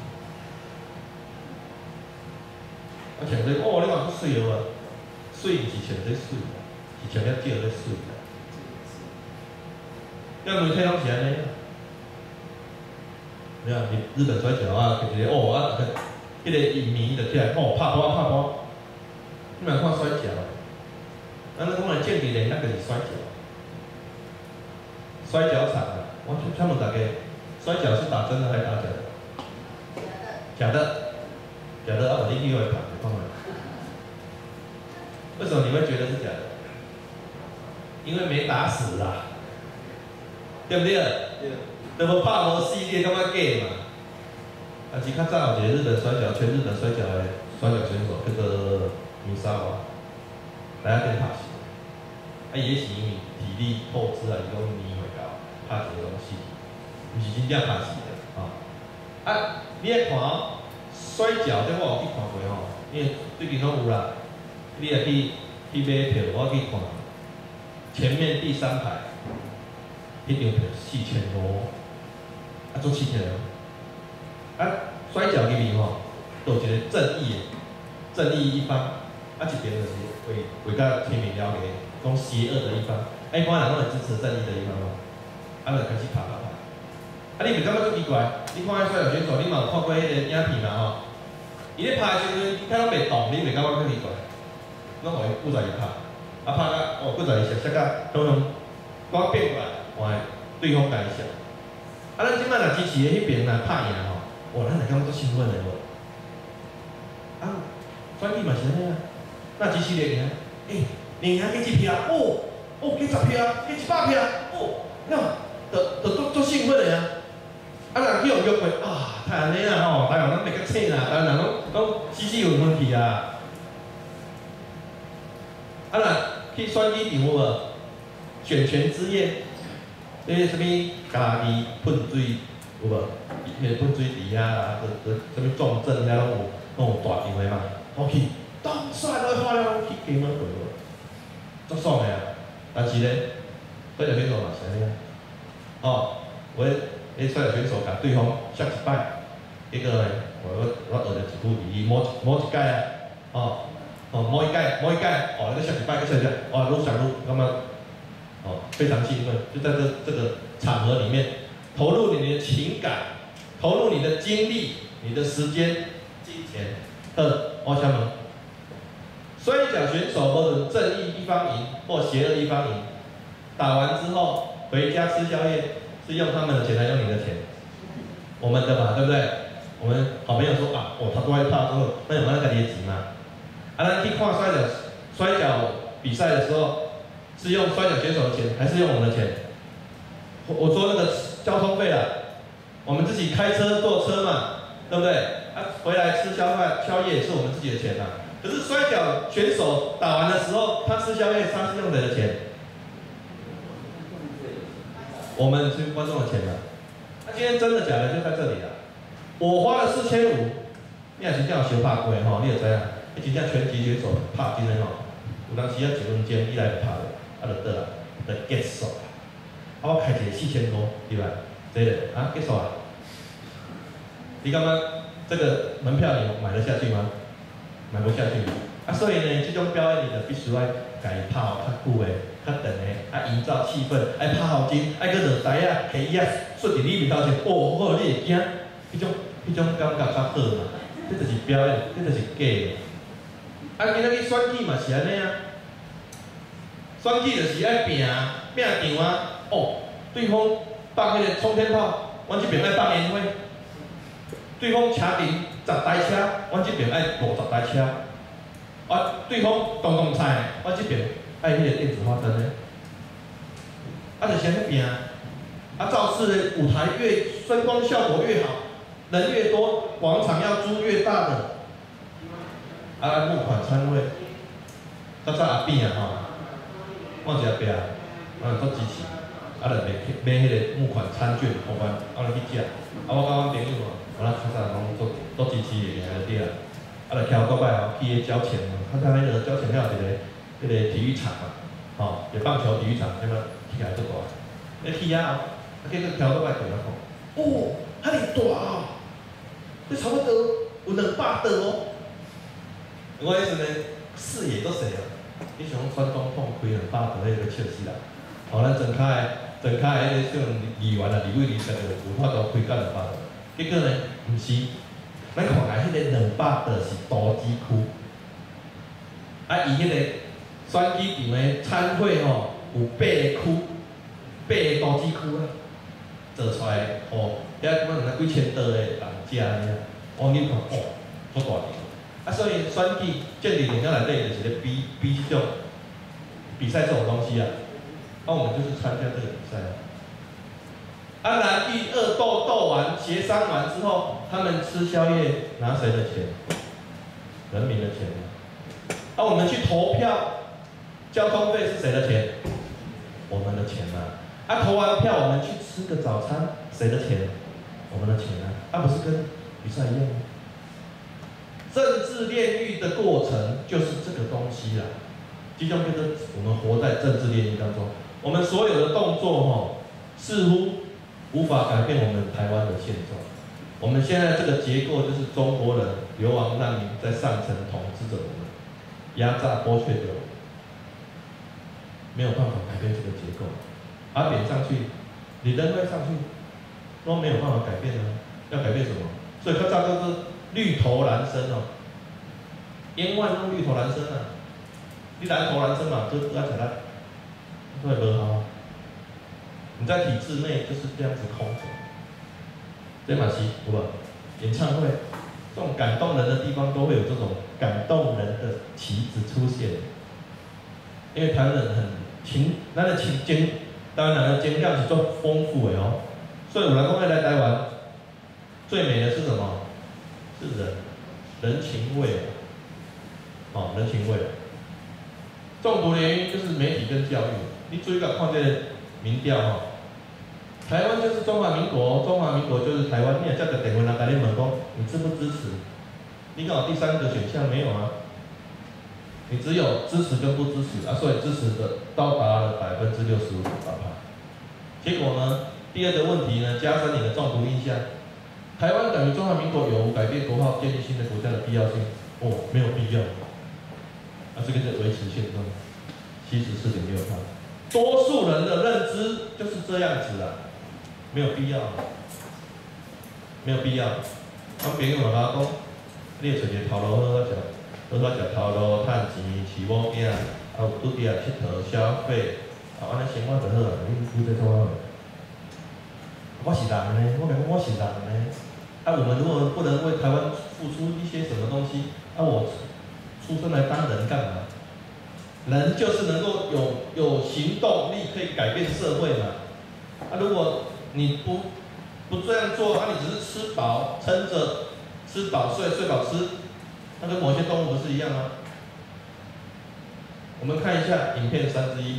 啊，穿这哦，你嘛足水哦，水毋是穿这水，是穿了少咧水。咱媒体拢是安尼。你看，日日本摔跤啊，摕一个哦啊，迄个影迷就起来哦拍波拍波，你莫看摔跤，咱咧讲的政治人那个是摔跤，摔跤场啊，我他们大家摔跤是打真的还是打假的？假的，假的，啊，我你去外拍，你看看，为什么你会觉得是假的？因为没打死啦，对不对？对。都无拍无死，你感觉假嘛？但是较早有一个日本摔跤，全日本摔跤的摔跤选手叫做米沙瓦，来啊变拍死，啊伊迄是因为体力透支啊，伊讲年岁高，拍一个拢死，毋是真正拍死的吼。啊，你来看哦，摔跤这我有去看过吼，因为最近拢有啦，你也去去买票，我去看，前面第三排，迄张票四千五。啊，做四千哦！啊，摔跤里面吼，都有一个正义的，正义一方，啊一边就是为为甲天明了解，讲邪恶的一方，啊一般人拢会支持正义的一方嘛，啊就开始拍拍拍，啊你袂感觉足奇怪？你看迄摔跤选手，你嘛有看过迄个影片嘛吼？伊咧拍的时阵，睇拢袂动，你袂感觉足奇怪？拢互伊顾在伊拍，啊拍到哦，顾在伊摔摔到，通通我变过来，换对方甲伊摔。啊，咱即摆若支持的迄边若拍赢吼，哇，咱会感觉足兴奋的无？啊，选举嘛是安尼啊，那支持咧赢，诶，连赢几一票，哦，哦，几十票，几一百票，哦，喏，就就足足兴奋的啊！啊，若去用约会啊，太安尼啦吼，台湾人袂较醒啦，台湾人拢拢死死有问题啊！啊，若去选举场无？选权之夜。迄个什物家己喷水有无？迄个喷水池啊，个个什物重症遐拢有，拢有大场的嘛。好去，当帅都花了去加满过无？足爽的啊！但是咧，摔跤选手嘛是安尼啊。哦，我迄摔跤选手甲对方摔一摆，结果呢，我我我学着一副伊摸摸一摆啊，哦哦摸一摆摸一摆，哦，再摔一摆，再摔一摆，哦，愈摔愈感觉。哦，非常兴奋，就在这这个场合里面，投入你的情感，投入你的精力、你的时间、金钱。二，我想问，摔跤选手无论正义一方赢或邪恶一方赢，打完之后回家吃宵夜，是用他们的钱还是用你的钱？我们的嘛，对不对？我们好朋友说啊，哦，他都会怕之后，那有没有那个业绩嘛？啊，咱去看摔跤摔跤比赛的时候。是用摔跤选手的钱，还是用我们的钱？我我说那个交通费了，我们自己开车坐车嘛，对不对？啊，回来吃宵饭宵夜也是我们自己的钱呐。可是摔跤选手打完的时候，他吃宵夜，他是用谁的钱？我们是观众的钱呐。那、啊、今天真的假的就在这里了。我花了四千五，你也是这样小拍过吼，你就知影，你真正拳击选手拍真的吼，有当时啊一分钟以来就拍了，啊就倒啊，就结束啊。啊我开一个四千多，对吧？这个啊结束啊。你感觉这个门票你买得下去吗？买不下去。啊，所以呢，这种表演你就必须要家己拍较久的、较长的，啊营造气氛，爱拍好真，爱搁落台啊、起啊，说伫你面头前，哦，好你会惊，迄种迄种感觉较好嘛。这就是表演，这就是假的。啊，今仔日选举嘛是安尼啊，选举就是爱拼拼场啊，哦，对方放迄个冲天炮，阮这边爱放烟花。对方车停十台车，阮这边爱五十台车。啊，对方动动菜，阮这边爱迄个电子花灯呢。啊，就先去拼。啊，造势的舞台越声光效果越好，人越多，广场要租越大的。啊，募款参会，较早阿扁啊吼，我一阿伯啊，我做支持，啊，就买买迄个募款餐券，互阮，啊，就去食。啊，我甲阮朋友哦。我那较早拢做做支持的，个对啦。啊，就徛倒摆哦，去个交钱嘛。较早迄个交钱了一个迄个体育场嘛，吼，一个棒球体育场，那么起来足大。你去啊，啊，结果徛倒摆对我讲，哦，遐尼大哦，你差不多有两百桌哦。我迄阵呢视野都细啊，你想选总统开两百桌，迄个笑死啦。吼，咱庄脚的庄脚的迄个种议员啊、立委、议员有法度开到两百桌。结果呢，毋是，咱看下迄个两百桌是都市区，啊，伊迄个选举场的参会吼，有八个区，八个都市区啊，做出来，吼，遐可能几千桌的人食呢，我你看，哦，好大场，啊，所以选举建立人家内底就是咧比比这种比赛这种东西啊，那、啊、我们就是参加这个比赛啊。啊，蓝绿二斗斗完，协商完之后，他们吃宵夜拿谁的钱？人民的钱。啊，我们去投票，交通费是谁的钱？我们的钱啊。啊，投完票我们去吃个早餐，谁的钱？我们的钱啊。啊，不是跟比赛一样吗？政治炼狱的过程就是这个东西啦。就像变成我们活在政治炼狱当中，我们所有的动作吼，似乎无法改变我们台湾的现状。我们现在这个结构就是中国人流亡难民在上层统治着我们，压榨剥削着我们，没有办法改变这个结构。把点上去，你人会上去，都没有办法改变呢。要改变什么？所以较早都是绿头蓝身哦，烟万用绿头蓝身啊，你蓝头蓝身嘛，就要起来，都会无效。你在体制内就是这样子空着，这嘛是有无？演唱会这种感动人的地方都会有这种感动人的旗子出现，因为台湾人很情，咱的情情，台湾人的情感是足丰富的哦。所以有人讲要来台湾，最美的是什么？是人，人情味，哦，人情味。中毒的原因就是媒体跟教育，你注意到看这个民调哈，台湾就是中华民国，中华民国就是台湾。你也叫个台湾人跟你问讲，你支不支持？你刚好第三个选项没有啊？你只有支持跟不支持啊，所以支持的到达了百分之六十五点八趴。结果呢，第二个问题呢，加深你的中毒印象。台湾等于中华民国有无改变国号、建立新的国家的必要性？哦，没有必要。啊，这个是维持现状，七十四点六趴。多数人的认知就是这样子啦，没有必要，没有必要。我朋友嘛甲我讲，你找一个头路好好食，好好食头路，趁钱，饲某囝，啊有拄伫啊佚佗消费，啊安尼生活就好啦。你拄这做好。我是人呢，我讲我是人呢。啊，我们如果不能为台湾付出一些什么东西，啊我出生来当人干嘛？人就是能够有有行动力，可以改变社会嘛。啊，如果你不不这样做，啊，你只是吃饱撑着，吃饱睡，睡饱吃，那跟某些动物不是一样吗？我们看一下影片三之一。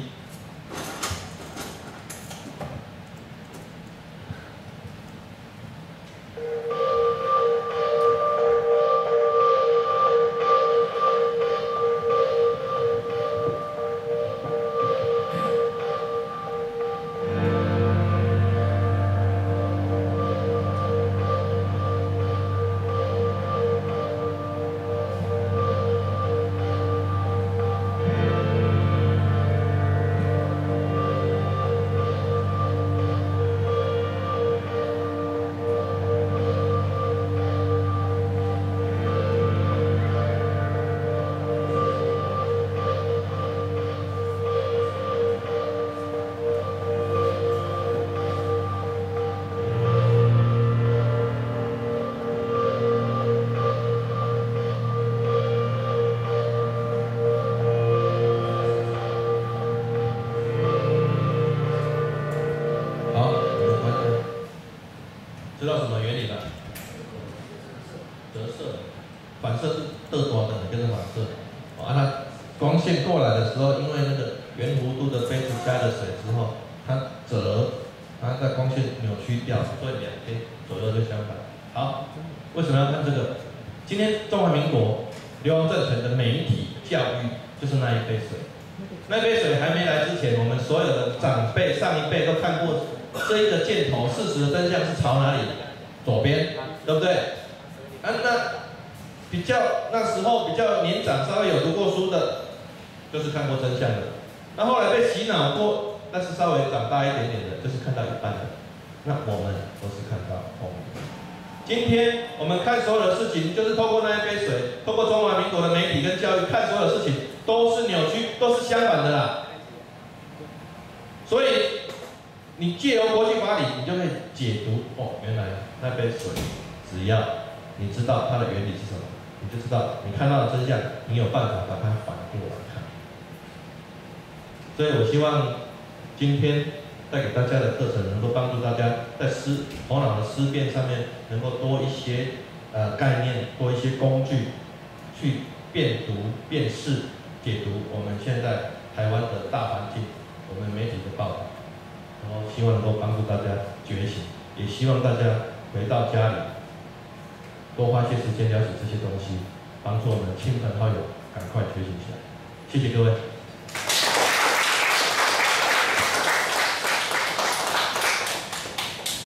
知道什么原理吗？折射，反射是倒大的，跟着反射。哦，啊，它光线过来的时候，因为那个圆弧度的杯子加了水之后，它折，它在光线扭曲掉，所以两边左右就相反。好，为什么要看这个？今天中华民国流亡政权的媒体教育就是那一杯水。那杯水还没来之前，我们所有的长辈上一辈都看过这一个箭头，事实的真相是朝哪里？左边，对不对？啊，那比较那时候比较年长，稍微有读过书的，就是看过真相的。那后来被洗脑过，但是稍微长大一点点的，就是看到一半的。那我们都是看到后面。今天我们看所有的事情，就是透过那一杯水，透过中华民国的媒体跟教育看所有的事情，都是扭曲，都是相反的啦。所以你借由国际法理，你就可以解读哦，原来那杯水，只要你知道它的原理是什么，你就知道你看到的真相，你有办法把它反过来看。所以我希望今天带给大家的课程，能够帮助大家在思头脑的思辨上面，能够多一些呃概念，多一些工具，去辨读、辨识、解读我们现在台湾的大环境，我们媒体的报道。然后希望能够帮助大家觉醒，也希望大家回到家里多花些时间了解这些东西，帮助我们亲朋好友赶快觉醒起来。谢谢各位。